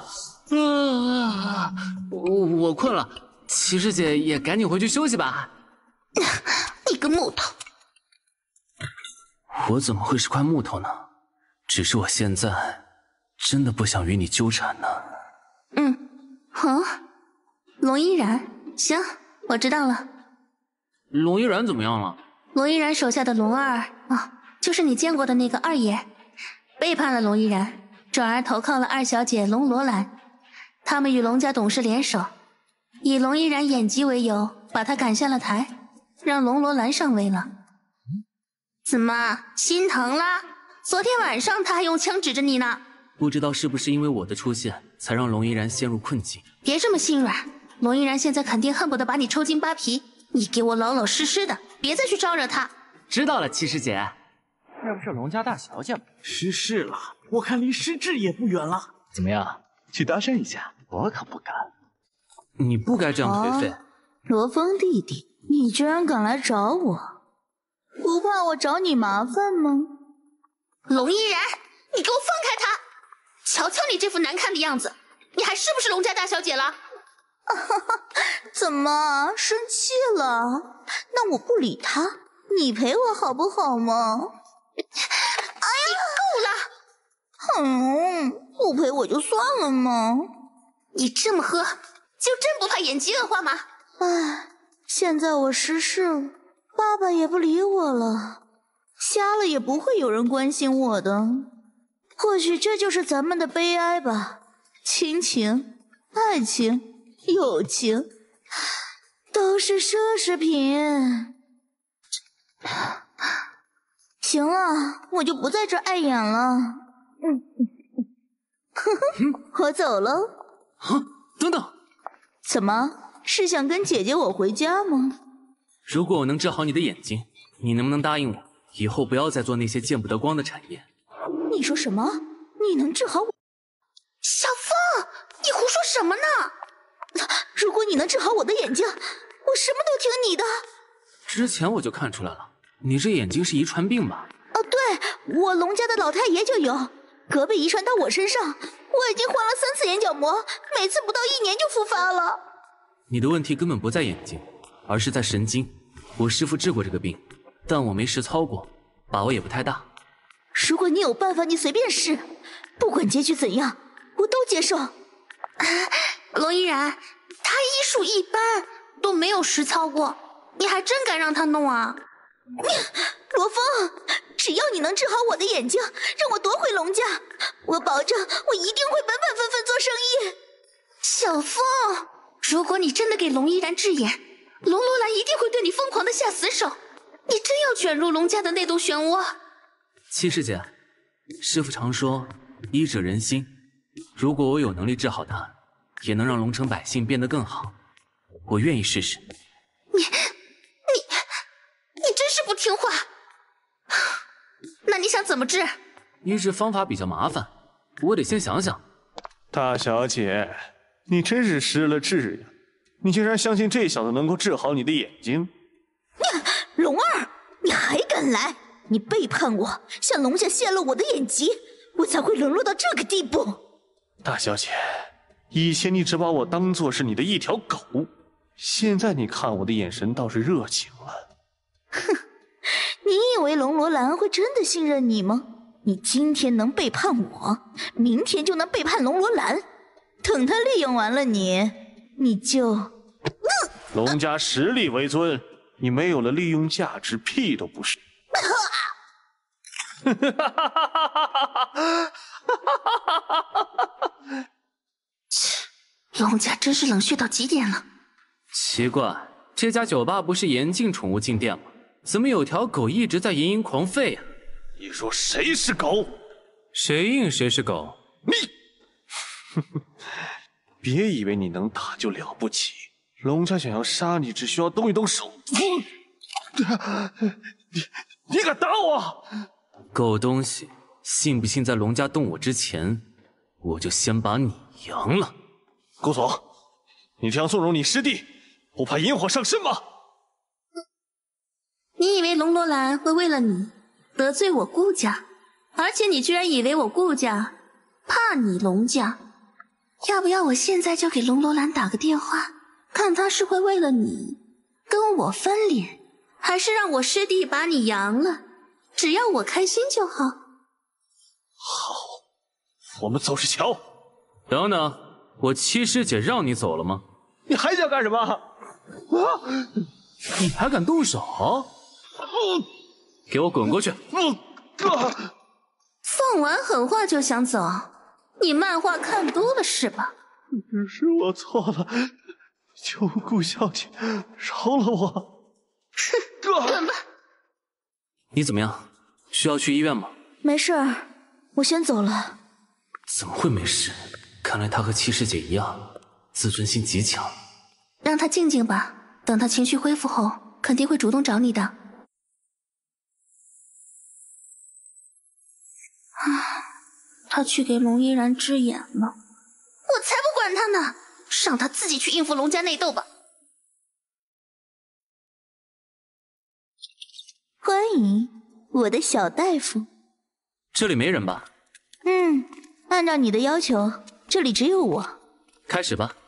我困了，七师姐也赶紧回去休息吧。 你个木头！ 我怎么会是块木头呢？只是我现在真的不想与你纠缠呢。 龙依然，行，我知道了。 龙依然怎么样了？ 龙依然手下的龙二就是你见过的那个二爷，背叛了龙依然，转而投靠了二小姐龙罗兰。他们与龙家董事联手，以龙依然眼疾为由，把他赶下了台，让龙罗兰上位了。怎么心疼啦？昨天晚上他还用枪指着你呢。 不知道是不是因为我的出现，才让龙依然陷入困境。 别这么心软，龙依然现在肯定恨不得把你抽筋扒皮。你给我老老实实的，别再去招惹他。 知道了，七师姐。 这不是龙家大小姐吗？ 失势了，我看离失智也不远了。 怎么样，去搭讪一下？我可不敢。 你不该这样颓废。 罗峰弟弟，你居然敢来找我，不怕我找你麻烦吗？ 龙依然，你给我放开他！瞧瞧你这副难看的样子，你还是不是龙家大小姐了？ 怎么生气了？那我不理他，你陪我好不好吗？ 哎呀， 你够了！不陪我就算了吗？ 你这么喝，就真不怕眼疾恶化吗？ 唉，现在我失势了，爸爸也不理我了，瞎了也不会有人关心我的。或许这就是咱们的悲哀吧，亲情、爱情、友情，都是奢侈品。行了，我就不在这碍眼了。我走了。 等等， 怎么是想跟姐姐我回家吗？ 如果我能治好你的眼睛，你能不能答应我，以后不要再做那些见不得光的产业？ 你说什么？你能治好我？ 小凤，你胡说什么呢？ 如果你能治好我的眼睛，我什么都听你的。 之前我就看出来了，你这眼睛是遗传病吧？ 对，我龙家的老太爷就有，隔壁遗传到我身上，我已经换了3次眼角膜，每次不到1年就复发了。 你的问题根本不在眼睛，而是在神经。我师父治过这个病，但我没实操过，把握也不太大。 如果你有办法，你随便试，不管结局怎样，我都接受。 龙依然，他医术一般，都没有实操过，你还真敢让他弄啊？ 罗峰，只要你能治好我的眼睛，让我夺回龙家，我保证我一定会本本分分做生意。 小凤，如果你真的给龙依然治眼，龙罗兰一定会对你疯狂的下死手。你真要卷入龙家的那洞漩涡？ 七师姐，师父常说医者仁心，如果我有能力治好他，也能让龙城百姓变得更好，我愿意试试。 你真是不听话。那你想怎么治？ 医治方法比较麻烦，我得先想想。 大小姐，你真是失了智呀！你竟然相信这小子能够治好你的眼睛？ 龙儿，你还敢来？你背叛我，向龙家泄露我的眼疾，我才会沦落到这个地步。 大小姐，以前你只把我当作是你的一条狗，现在你看我的眼神倒是热情了。 哼，你以为龙罗兰会真的信任你吗？你今天能背叛我，明天就能背叛龙罗兰。等他利用完了你就…… 龙家实力为尊，你没有了利用价值，屁都不是。 龙家真是冷血到极点了。 奇怪，这家酒吧不是严禁宠物进店吗？怎么有条狗一直在嘤嘤狂吠呀？ 你说谁是狗？ 谁硬谁是狗？ 你，别以为你能打就了不起。龙家想要杀你，只需要动一动手。你敢打我？ 狗东西，信不信在龙家动我之前，我就先把你扬了？ 顾总，你这样纵容你师弟，不怕引火上身吗？ 你以为龙罗兰会为了你得罪我顾家？而且你居然以为我顾家怕你龙家？要不要我现在就给龙罗兰打个电话，看他是会为了你跟我翻脸，还是让我师弟把你扬了？只要我开心就好。 好，我们走着瞧。 等等，我七师姐让你走了吗？ 你还想干什么？ 你还敢动手？给我滚过去！ 放完狠话就想走，你漫画看多了是吧？ 是我错了，求顾小姐饶了我。 滚吧！ 你怎么样？需要去医院吗？ 没事儿，我先走了。 怎么会没事？看来他和七师姐一样，自尊心极强。 让他静静吧，等他情绪恢复后，肯定会主动找你的。他去给龙依然治眼了，我才不管他呢，让他自己去应付龙家内斗吧。 欢迎我的小大夫。 这里没人吧？ 按照你的要求，这里只有我。 开始吧。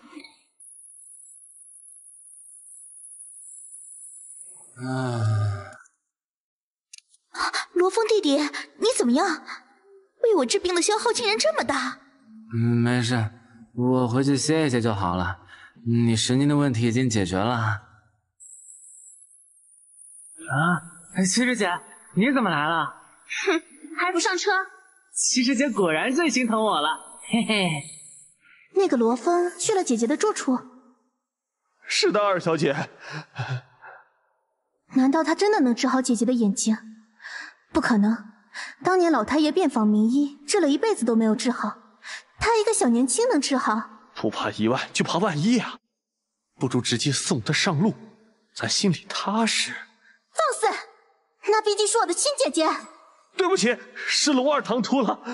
罗峰弟弟，你怎么样？为我治病的消耗竟然这么大。 没事，我回去歇一歇就好了。你神经的问题已经解决了。 七师姐，你怎么来了？ 哼，还不上车？ 七师姐果然最心疼我了，嘿嘿。 那个罗峰去了姐姐的住处。 是的，二小姐。 难道他真的能治好姐姐的眼睛？不可能，当年老太爷遍访名医，治了一辈子都没有治好，他一个小年轻能治好？ 不怕一万，就怕万一啊！不如直接送他上路，咱心里踏实。 放肆！那毕竟是我的亲姐姐。 对不起，是龙二唐突了。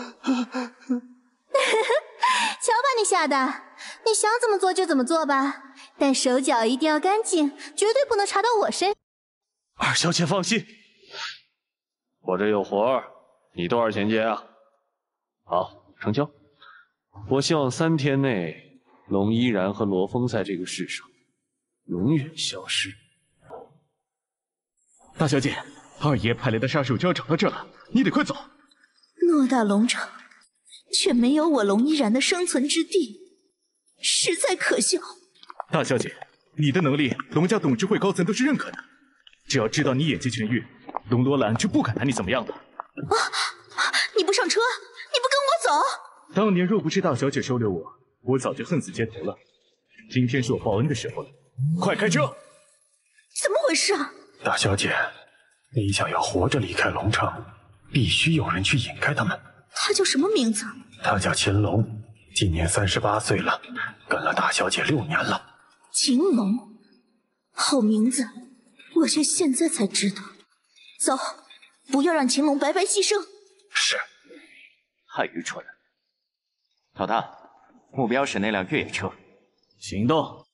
瞧把你吓的，你想怎么做就怎么做吧，但手脚一定要干净，绝对不能查到我身。 二小姐放心，我这有活，你多少钱接啊？好，成交。我希望3天内，龙依然和罗峰在这个世上永远消失。 大小姐，二爷派来的杀手就要找到这了，你得快走。 偌大龙城，却没有我龙依然的生存之地，实在可笑。 大小姐，你的能力，龙家董事会高层都是认可的。只要知道你眼疾痊愈，龙罗兰就不敢拿你怎么样了。 你不上车，你不跟我走？ 当年若不是大小姐收留我，我早就恨死街头了。今天是我报恩的时候了，快开车！ 怎么回事啊？ 大小姐，你想要活着离开龙城，必须有人去引开他们。 他叫什么名字？ 他叫秦龙，今年38岁了，跟了大小姐6年了。 秦龙，好名字，我却现在才知道。走，不要让秦龙白白牺牲。 是。 太愚蠢了。老大，目标是那辆越野车。 行动。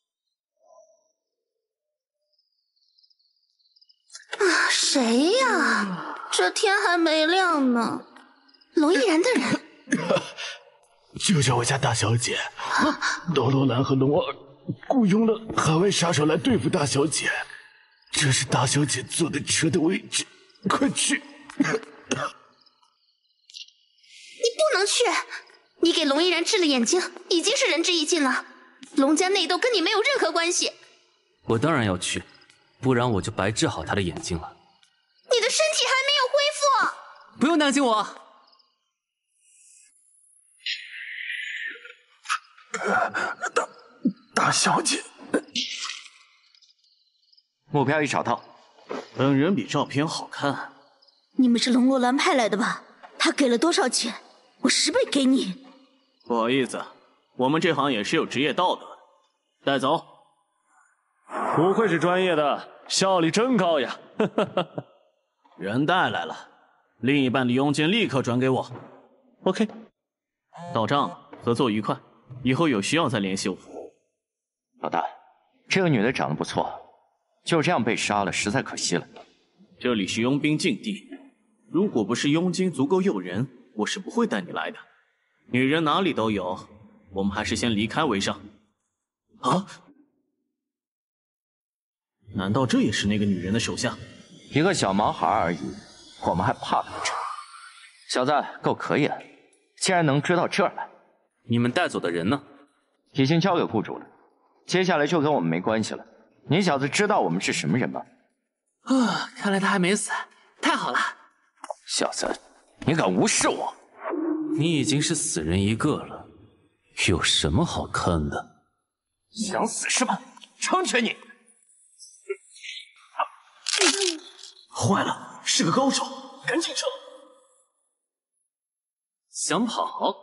谁呀？这天还没亮呢。龙依然的人。 就是我家大小姐。罗罗兰和龙儿雇佣了海外杀手来对付大小姐。这是大小姐坐的车的位置，快去！你不能去，你给龙依然治了眼睛，已经是仁至义尽了。龙家内斗跟你没有任何关系。 我当然要去，不然我就白治好他的眼睛了。 你的身体还没有恢复。 不用担心我。 大小姐， 目标已找到。 本人比照片好看。 你们是龙罗兰派来的吧？他给了多少钱？我10倍给你。 不好意思，我们这行也是有职业道德的。带走。 不愧是专业的，效率真高呀！ 人带来了，另一半的佣金立刻转给我。OK。到账，合作愉快，以后有需要再联系我。 老大，这个女的长得不错，就这样被杀了，实在可惜了。 这里是佣兵禁地，如果不是佣金足够诱人，我是不会带你来的。女人哪里都有，我们还是先离开为上。啊？难道这也是那个女人的手下？ 一个小毛孩而已，我们还怕不成？小子够可以了，竟然能追到这儿来。 你们带走的人呢？ 已经交给雇主了，接下来就跟我们没关系了。你小子知道我们是什么人吗？ 看来他还没死，太好了。 小子，你敢无视我？ 你已经是死人一个了，有什么好看的？ 想死是吧？成全你！ 坏了，是个高手，赶紧撤！ 想跑？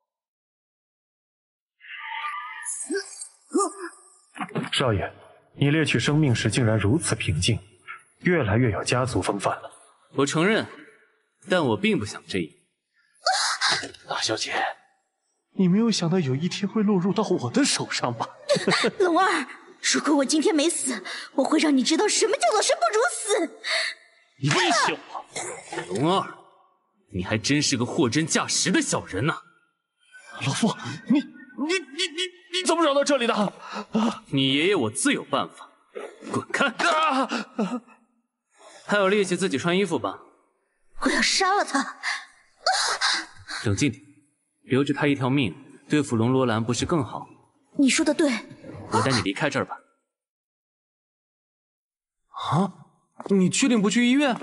少爷，你猎取生命时竟然如此平静，越来越有家族风范了。 我承认，但我并不想这样。 大小姐，你没有想到有一天会落入到我的手上吧？ 龙儿，如果我今天没死，我会让你知道什么叫做生不如死。 你威胁我，龙儿，你还真是个货真价实的小人呐！ 老夫，你怎么找到这里的？ 你爷爷我自有办法，滚开！还有力气自己穿衣服吧。 我要杀了他！ 冷静点，留着他一条命，对付龙罗兰不是更好？ 你说的对。 我带你离开这儿吧。啊？你确定不去医院？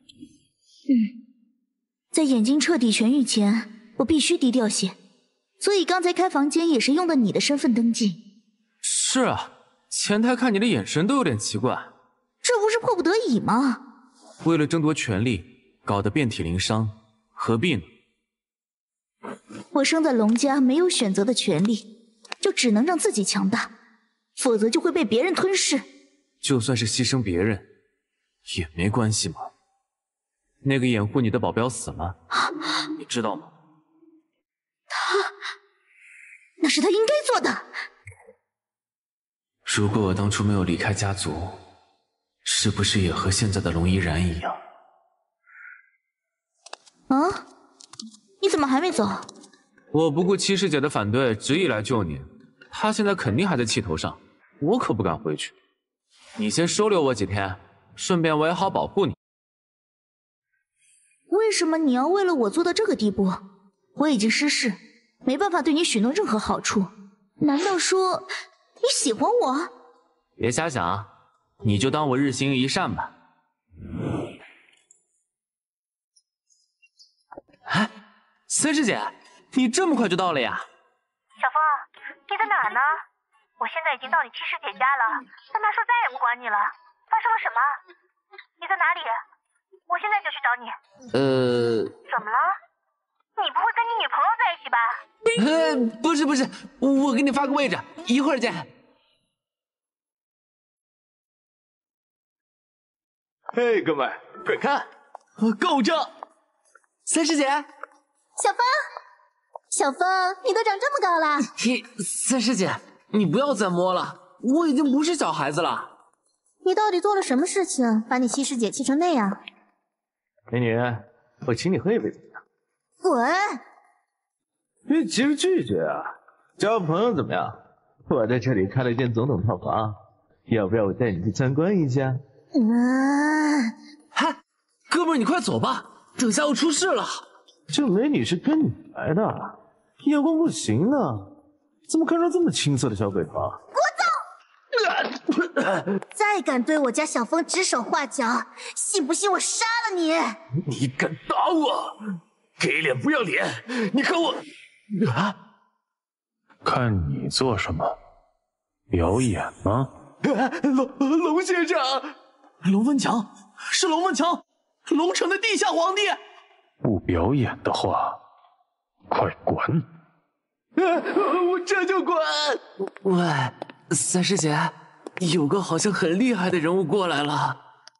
在眼睛彻底痊愈前，我必须低调些。所以刚才开房间也是用的你的身份登记。 是啊，前台看你的眼神都有点奇怪。 这不是迫不得已吗？ 为了争夺权力，搞得遍体鳞伤，何必呢？ 我生在龙家，没有选择的权利，就只能让自己强大，否则就会被别人吞噬。 就算是牺牲别人，也没关系嘛。那个掩护你的保镖死了，你知道吗？ 那是他应该做的。 如果我当初没有离开家族，是不是也和现在的龙依然一样？ 啊？你怎么还没走？ 我不顾七师姐的反对，执意来救你。她现在肯定还在气头上，我可不敢回去。你先收留我几天，顺便我也好保护你。 为什么你要为了我做到这个地步？我已经失势，没办法对你许诺任何好处。难道说你喜欢我？ 别瞎想，你就当我日行一善吧。哎，森师姐，你这么快就到了呀？ 小风，你在哪儿呢？我现在已经到你七师姐家了，但她说再也不管你了。发生了什么？你在哪里？我现在就去找你。 怎么了？你不会跟你女朋友在一起吧？ 不是，我给你发个位置，一会儿见。 嘿，哥们儿，快看，够着！ 森师姐， 小风，你都长这么高了。 森师姐，你不要再摸了，我已经不是小孩子了。 你到底做了什么事情，把你七师姐气成那样？ 美女，我请你喝一杯怎么样？ 滚！ 别急着拒绝啊，交个朋友怎么样？我在这里开了间总统套房，要不要我带你去参观一下？ 嗨，哥们儿，你快走吧，等下要出事了。 这美女是跟你来的，眼光不行呢，怎么看上这么青涩的小鬼房？ 再敢对我家小风指手画脚，信不信我杀了你？ 你敢打我？给脸不要脸！你看我， 看你做什么？表演吗？ 龙先生， 龙文强是龙文强，龙城的地下皇帝。 不表演的话，快滚！ 我这就滚！ 喂，三师姐，有个好像很厉害的人物过来了。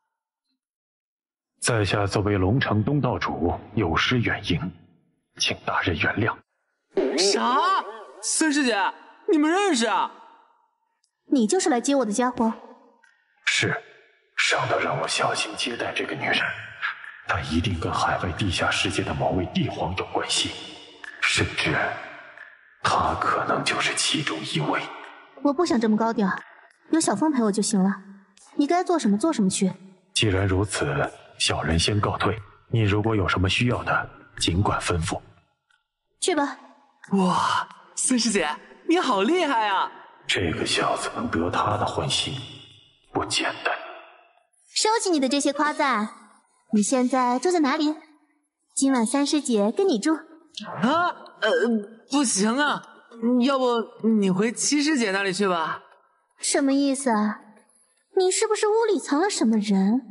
在下作为龙城东道主，有失远迎，请大人原谅。 啥？三师姐，你们认识啊？ 你就是来接我的家伙？ 是，上头让我小心接待这个女人，她一定跟海外地下世界的某位帝皇有关系，甚至她可能就是其中一位。 我不想这么高调，有小风陪我就行了。你该做什么做什么去。 既然如此，小人先告退。你如果有什么需要的，尽管吩咐。 去吧。 哇，孙师姐，你好厉害啊！ 这个小子能得他的欢心，不简单。 收起你的这些夸赞。你现在住在哪里？今晚三师姐跟你住。 啊，不行啊，要不你回七师姐那里去吧。 什么意思啊？你是不是屋里藏了什么人？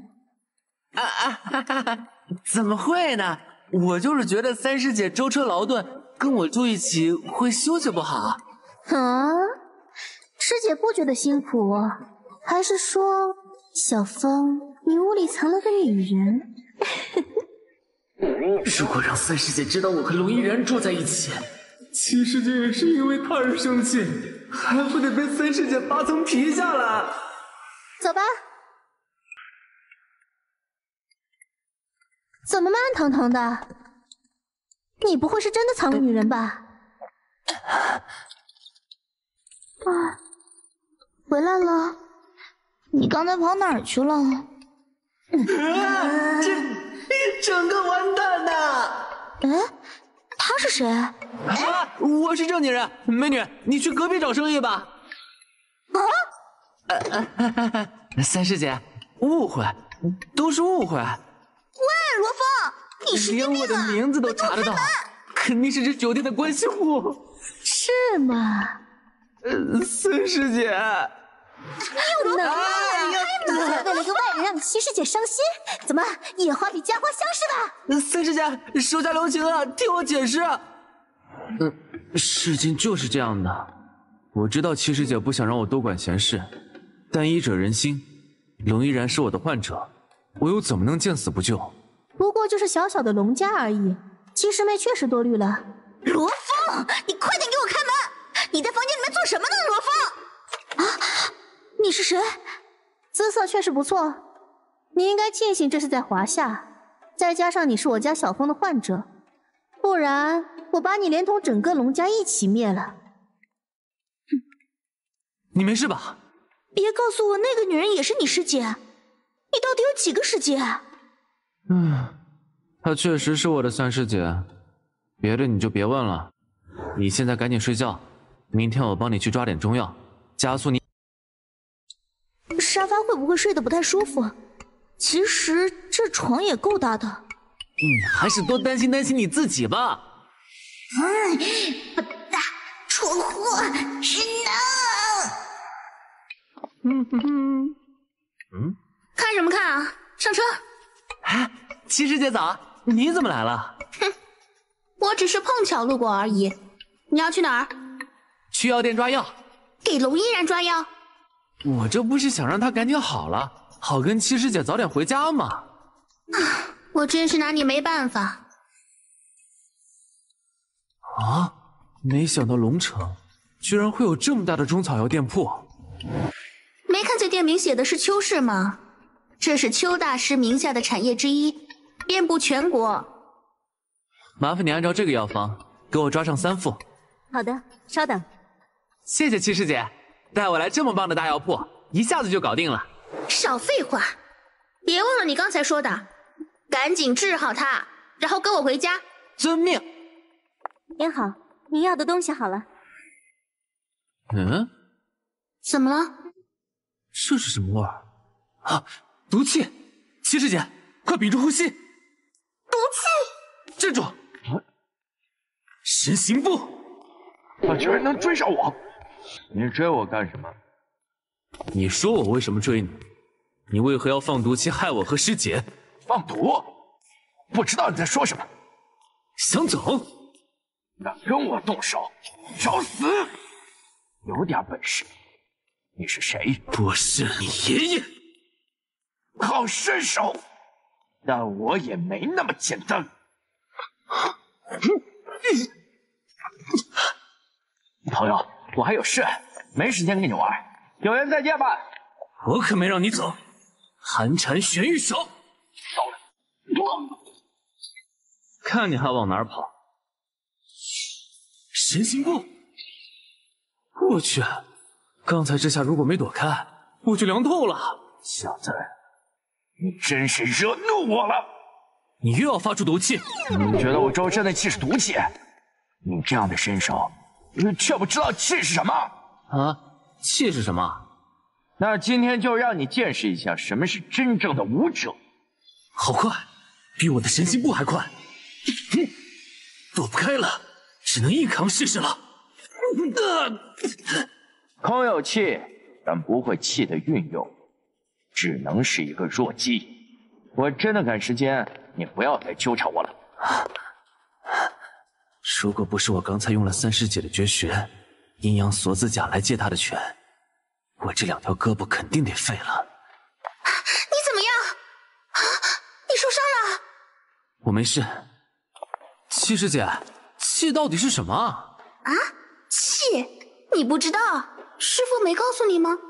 怎么会呢？我就是觉得三师姐舟车劳顿，跟我住一起会休息不好。 啊？师姐不觉得辛苦？还是说，小风，你屋里藏了个女人？ 如果让三师姐知道我和龙依然住在一起，七师姐也是因为她而生气，还不得被三师姐扒层皮下来？ 走吧。怎么慢腾腾的？你不会是真的藏了女人吧？啊，回来了。你刚才跑哪儿去了？ 整个完蛋呐！ 哎，他是谁？ 我是正经人，美女，你去隔壁找生意吧。三师姐，误会，都是误会。 喂，罗峰，你神经病啊！ 连我的名字都查得到，肯定是这酒店的关系户。 是吗？ 孙师姐， 你有能耐啊！你竟然为了个外人让七师姐伤心，怎么野花比家花香是吧？ 孙师姐，手下留情啊，听我解释。事情就是这样的，我知道七师姐不想让我多管闲事，但医者仁心，龙依然是我的患者，我又怎么能见死不救？ 不过就是小小的龙家而已，七师妹确实多虑了。罗峰，你快点给我开门！你在房间里面做什么呢，罗峰？啊，你是谁？姿色确实不错，你应该庆幸这是在华夏，再加上你是我家小风的患者，不然我把你连同整个龙家一起灭了。 你没事吧？ 别告诉我那个女人也是你师姐，你到底有几个师姐？ 她确实是我的三师姐，别的你就别问了。你现在赶紧睡觉，明天我帮你去抓点中药，加速你。 沙发会不会睡得不太舒服？其实这床也够大的。 还是多担心担心你自己吧。 不大，蠢货，是能。 看什么看啊？上车。 七师姐早，你怎么来了？ 哼，我只是碰巧路过而已。你要去哪儿？ 去药店抓药。 给龙依然抓药？ 我这不是想让他赶紧好了，好跟七师姐早点回家吗？ 我真是拿你没办法。 啊！没想到龙城居然会有这么大的中草药店铺。 没看见店名写的是邱氏吗？这是邱大师名下的产业之一，遍布全国。 麻烦你按照这个药方给我抓上3副。 好的，稍等。 谢谢七师姐，带我来这么棒的大药铺，一下子就搞定了。 少废话，别忘了你刚才说的，赶紧治好他，然后跟我回家。 遵命。 您好，您要的东西好了。 怎么了？ 这是什么味儿？啊，毒气！七师姐，快屏住呼吸！ 毒气！ 站住！神行步！ 他居然能追上我！你追我干什么？ 你说我为什么追你？你为何要放毒气害我和师姐？ 放毒？不知道你在说什么。 想走？ 敢跟我动手，找死！有点本事。你是谁？ 我是你爷爷。 好身手，但我也没那么简单。朋友，我还有事，没时间跟你玩，有缘再见吧。 我可没让你走，寒蝉玄玉手。 糟了， 看你还往哪儿跑？神行步！我去，刚才这下如果没躲开，我就凉透了。 小子，你真是惹怒我了！ 你又要发出毒气？ 你觉得我周身的气是毒气？你这样的身手，却不知道气是什么啊？气是什么？ 那今天就让你见识一下什么是真正的武者。 好快，比我的神行步还快。躲不开了，只能硬扛试试了。 空有气，但不会气的运用，只能是一个弱鸡。我真的赶时间，你不要再纠缠我了。 如果不是我刚才用了三师姐的绝学阴阳锁子甲来借她的拳，我这2条胳膊肯定得废了。 你怎么样？你受伤了？ 我没事。七师姐，气到底是什么？ 啊？气？你不知道？师父没告诉你吗？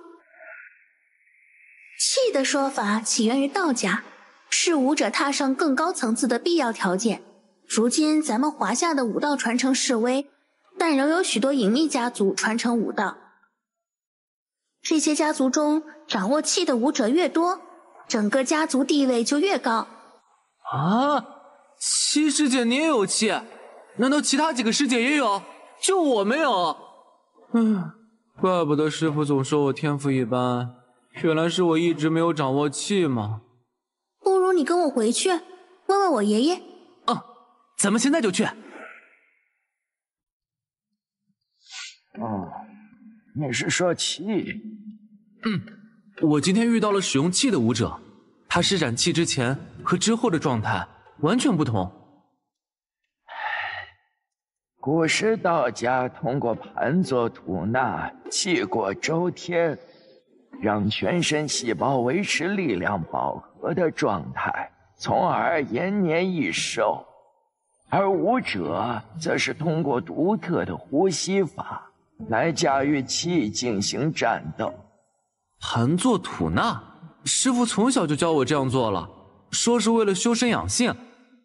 气的说法起源于道家，是武者踏上更高层次的必要条件。如今咱们华夏的武道传承式微，但仍有许多隐秘家族传承武道。这些家族中掌握气的武者越多，整个家族地位就越高。 啊，七师姐你也有气？难道其他几个师姐也有？就我没有？怪不得师父总说我天赋一般，原来是我一直没有掌握气嘛。 不如你跟我回去，问问我爷爷。 咱们现在就去。 你是说气？ 我今天遇到了使用气的武者，他施展气之前和之后的状态完全不同。 古时道家通过盘坐吐纳，气过周天，让全身细胞维持力量饱和的状态，从而延年益寿。而武者则是通过独特的呼吸法来驾驭气进行战斗。 盘坐吐纳，师父从小就教我这样做了，说是为了修身养性。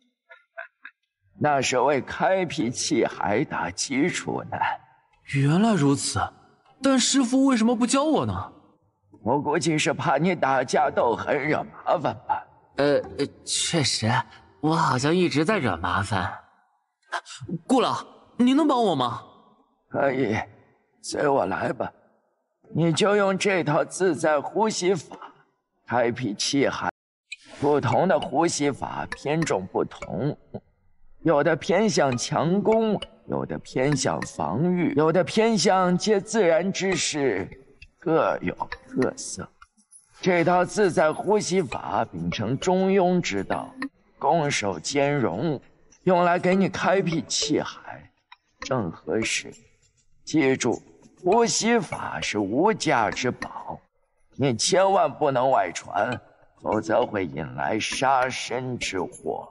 那是为开辟气海打基础呢。 原来如此，但师父为什么不教我呢？ 我估计是怕你打架斗狠惹麻烦吧。 确实， 我好像一直在惹麻烦。顾老，你能帮我吗？ 可以，随我来吧。你就用这套自在呼吸法开辟气海。不同的呼吸法偏重不同，有的偏向强攻，有的偏向防御，有的偏向借自然之势，各有特色。这套自在呼吸法秉承中庸之道，攻守兼容，用来给你开辟气海，正合适。记住，呼吸法是无价之宝，你千万不能外传，否则会引来杀身之祸。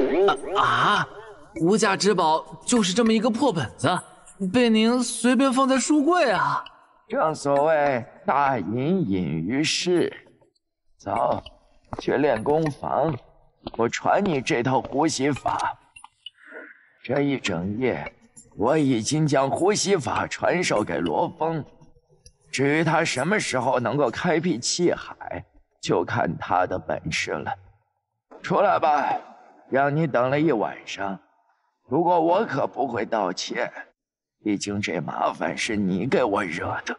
无价之宝就是这么一个破本子，被您随便放在书柜啊！ 正所谓大隐隐于市。走，去练功房，我传你这套呼吸法。这一整夜，我已经将呼吸法传授给罗峰。至于他什么时候能够开辟气海，就看他的本事了。出来吧，让你等了一晚上。不过我可不会道歉，毕竟这麻烦是你给我惹的。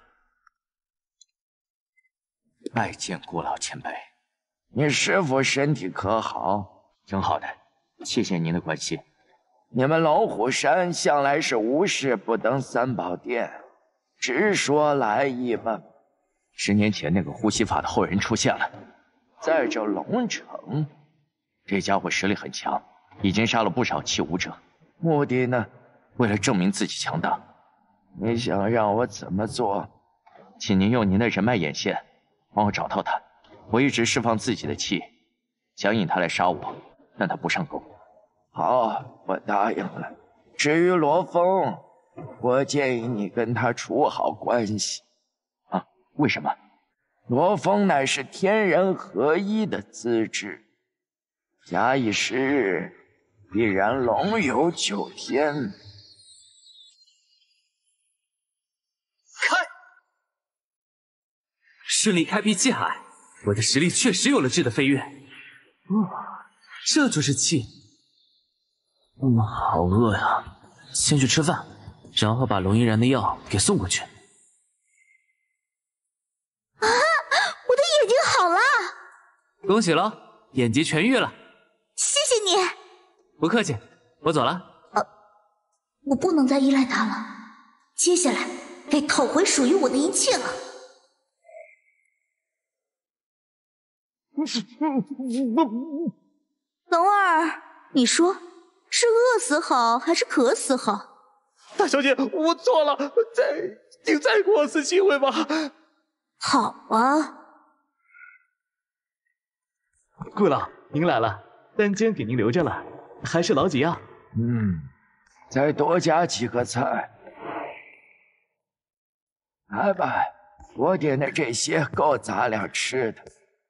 拜见顾老前辈。 你师父身体可好？ 挺好的，谢谢您的关心。 你们龙虎山向来是无事不登三宝殿，直说来意吧。 10年前那个呼吸法的后人出现了， 在这龙城， 这家伙实力很强，已经杀了不少气武者。 目的呢？ 为了证明自己强大。 你想让我怎么做？ 请您用您的人脉眼线，帮我找到他。我一直释放自己的气，想引他来杀我，但他不上钩。 好，我答应了。至于罗峰，我建议你跟他处好关系。 啊？为什么？ 罗峰乃是天人合一的资质，假以时日，必然龙游9天。 开！顺利开辟气海，我的实力确实有了质的飞跃。这就是气。好饿呀，先去吃饭，然后把龙依然的药给送过去。 啊！我的眼睛好了！ 恭喜了，眼疾痊愈了。 谢谢你。 不客气，我走了。 我不能再依赖他了，接下来该讨回属于我的一切了。龙儿，你说是饿死好还是渴死好？ 大小姐，我错了，请再给我次机会吧。 好啊。 顾老，您来了，单间给您留着了，还是老几样？ 再多加几个菜。来吧，我点的这些够咱俩吃的。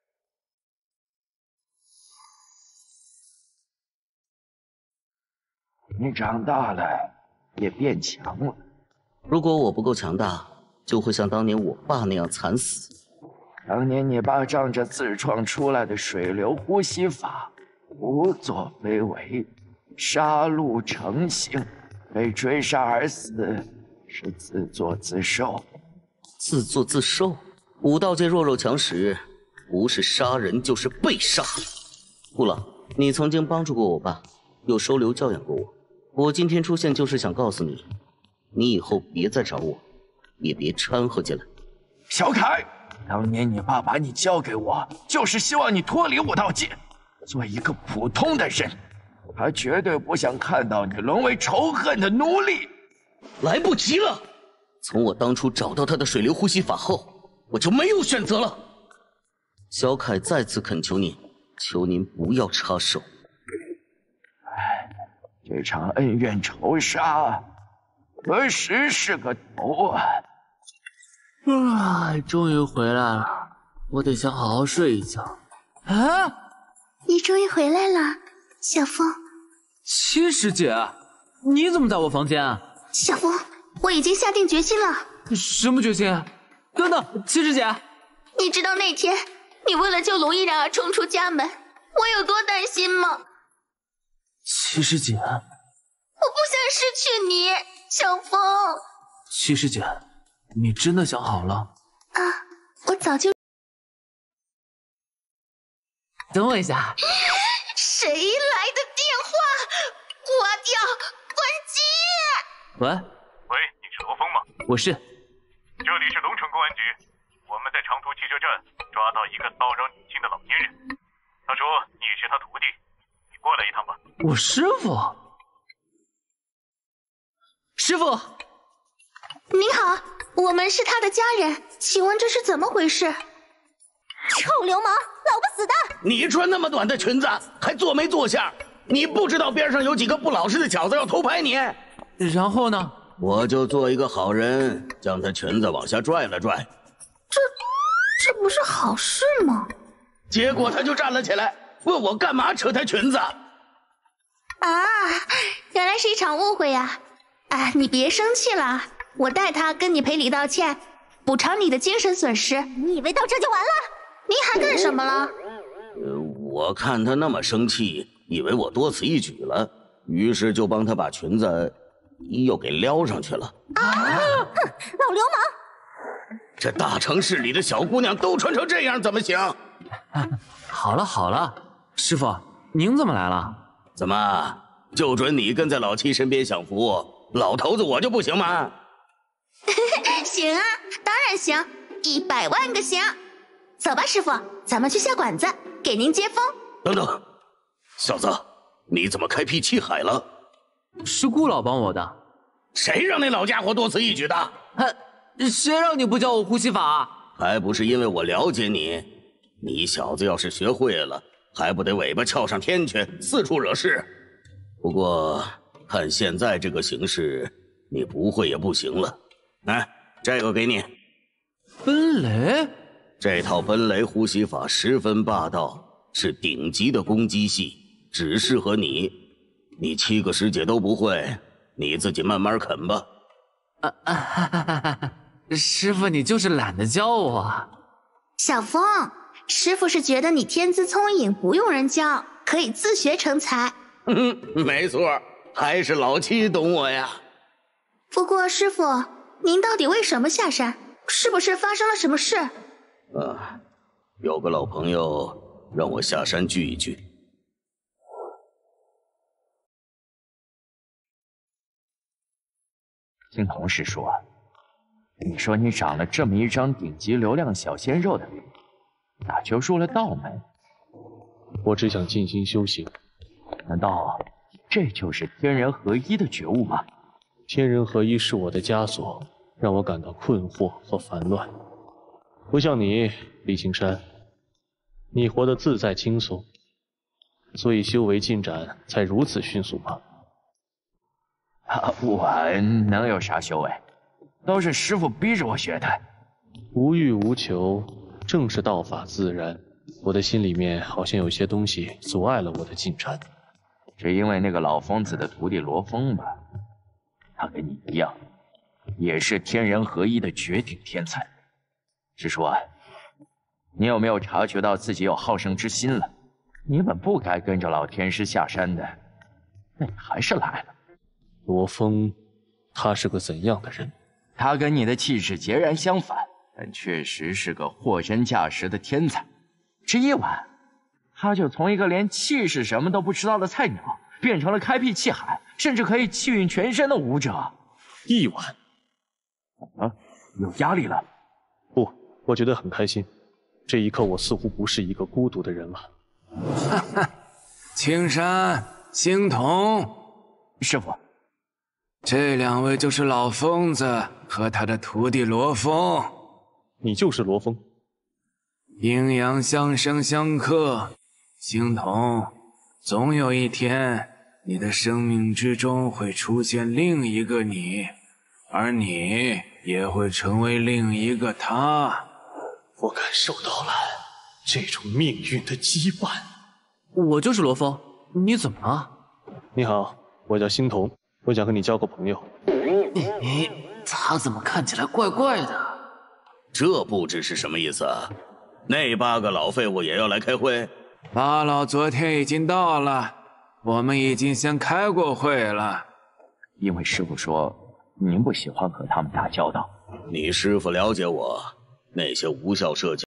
你长大了，也变强了。 如果我不够强大，就会像当年我爸那样惨死。 当年你爸仗着自创出来的水流呼吸法，胡作非为，杀戮成性，被追杀而死，是自作自受。 自作自受？武道界弱肉强食，不是杀人就是被杀。顾老，你曾经帮助过我爸，又收留教养过我。我今天出现就是想告诉你，你以后别再找我，也别掺和进来。 小凯，当年你爸把你交给我，就是希望你脱离武道界，做一个普通的人。他绝对不想看到你沦为仇恨的奴隶。 来不及了！从我当初找到他的水流呼吸法后，我就没有选择了。小凯再次恳求您，求您不要插手。 这场恩怨仇杀，何时是个头啊？ 终于回来了，我得先好好睡一觉。啊！ 你终于回来了，小风。 七师姐，你怎么在我房间啊？ 小风，我已经下定决心了。 什么决心？等等，七师姐， 你知道那天你为了救龙依然而冲出家门，我有多担心吗？ 七师姐， 我不想失去你，小风。 七师姐，你真的想好了？ 啊，我早就…… 等我一下。 谁来的电话？挂掉，关机。 喂， 你是罗峰吗？ 我是。 这里是龙城公安局，我们在长途汽车站抓到一个骚扰女性的老年人，他说你是他徒弟，你过来一趟吧。 我师傅。师傅。 您好，我们是他的家人，请问这是怎么回事？ 臭流氓，老不死的！ 你穿那么短的裙子，还做没做相？你不知道边上有几个不老实的小子要偷拍你？ 然后呢？ 我就做一个好人，将她裙子往下拽了拽。 这不是好事吗？ 结果他就站了起来，问我干嘛扯她裙子。 啊，原来是一场误会呀！啊，你别生气了，我代他跟你赔礼道歉，补偿你的精神损失。 你以为到这就完了？ 您还干什么了？ 我看他那么生气，以为我多此一举了，于是就帮他把裙子又给撩上去了。 啊！哼，老流氓！ 这大城市里的小姑娘都穿成这样，怎么行？ 好了好了，师傅，您怎么来了？ 怎么，就准你跟在老七身边享福，老头子我就不行吗？ 行啊，当然行，100万个行。走吧，师傅，咱们去下馆子，给您接风。 等等，小子，你怎么开辟气海了？ 是顾老帮我的。 谁让那老家伙多此一举的？ 谁让你不教我呼吸法？ 还不是因为我了解你。你小子要是学会了，还不得尾巴翘上天去，四处惹事？不过看现在这个形势，你不会也不行了。来，这个给你。 奔雷。 这套奔雷呼吸法十分霸道，是顶级的攻击系，只适合你。你7个师姐都不会，你自己慢慢啃吧。 师傅，你就是懒得教我。 小风，师傅是觉得你天资聪颖，不用人教，可以自学成才。 没错，还是老七懂我呀。 不过师傅，您到底为什么下山？是不是发生了什么事？ 有个老朋友让我下山聚一聚。 听同事说，你说你长了这么一张顶级流量小鲜肉的脸，哪就入了道门？ 我只想静心修行。 难道这就是天人合一的觉悟吗？ 天人合一是我的枷锁，让我感到困惑和烦乱。不像你，李青山，你活得自在轻松，所以修为进展才如此迅速吗？ 我能有啥修为？都是师傅逼着我学的。 无欲无求，正是道法自然。我的心里面好像有些东西阻碍了我的进展。 只因为那个老疯子的徒弟罗峰吧，他跟你一样，也是天人合一的绝顶天才。师叔啊，你有没有察觉到自己有好胜之心了？你本不该跟着老天师下山的，那你还是来了。 罗峰，他是个怎样的人？ 他跟你的气质截然相反，但确实是个货真价实的天才。这一晚，他就从一个连气是什么都不知道的菜鸟，变成了开辟气海，甚至可以气运全身的武者。 一晚？ 有压力了？ 不，我觉得很开心。这一刻，我似乎不是一个孤独的人了。 哈哈，青山、星童， 师傅， 这2位就是老疯子和他的徒弟罗峰。 你就是罗峰。 阴阳相生相克，星童，总有一天，你的生命之中会出现另一个你，而你也会成为另一个他。 我感受到了这种命运的羁绊。 我就是罗峰，你怎么了？ 你好，我叫星童，我想和你交个朋友。 他怎么看起来怪怪的？ 这布置是什么意思啊？那8个老废物也要来开会？ 八老昨天已经到了， 我们已经先开过会了。 因为师傅说您不喜欢和他们打交道。 你师傅了解我，那些无效设计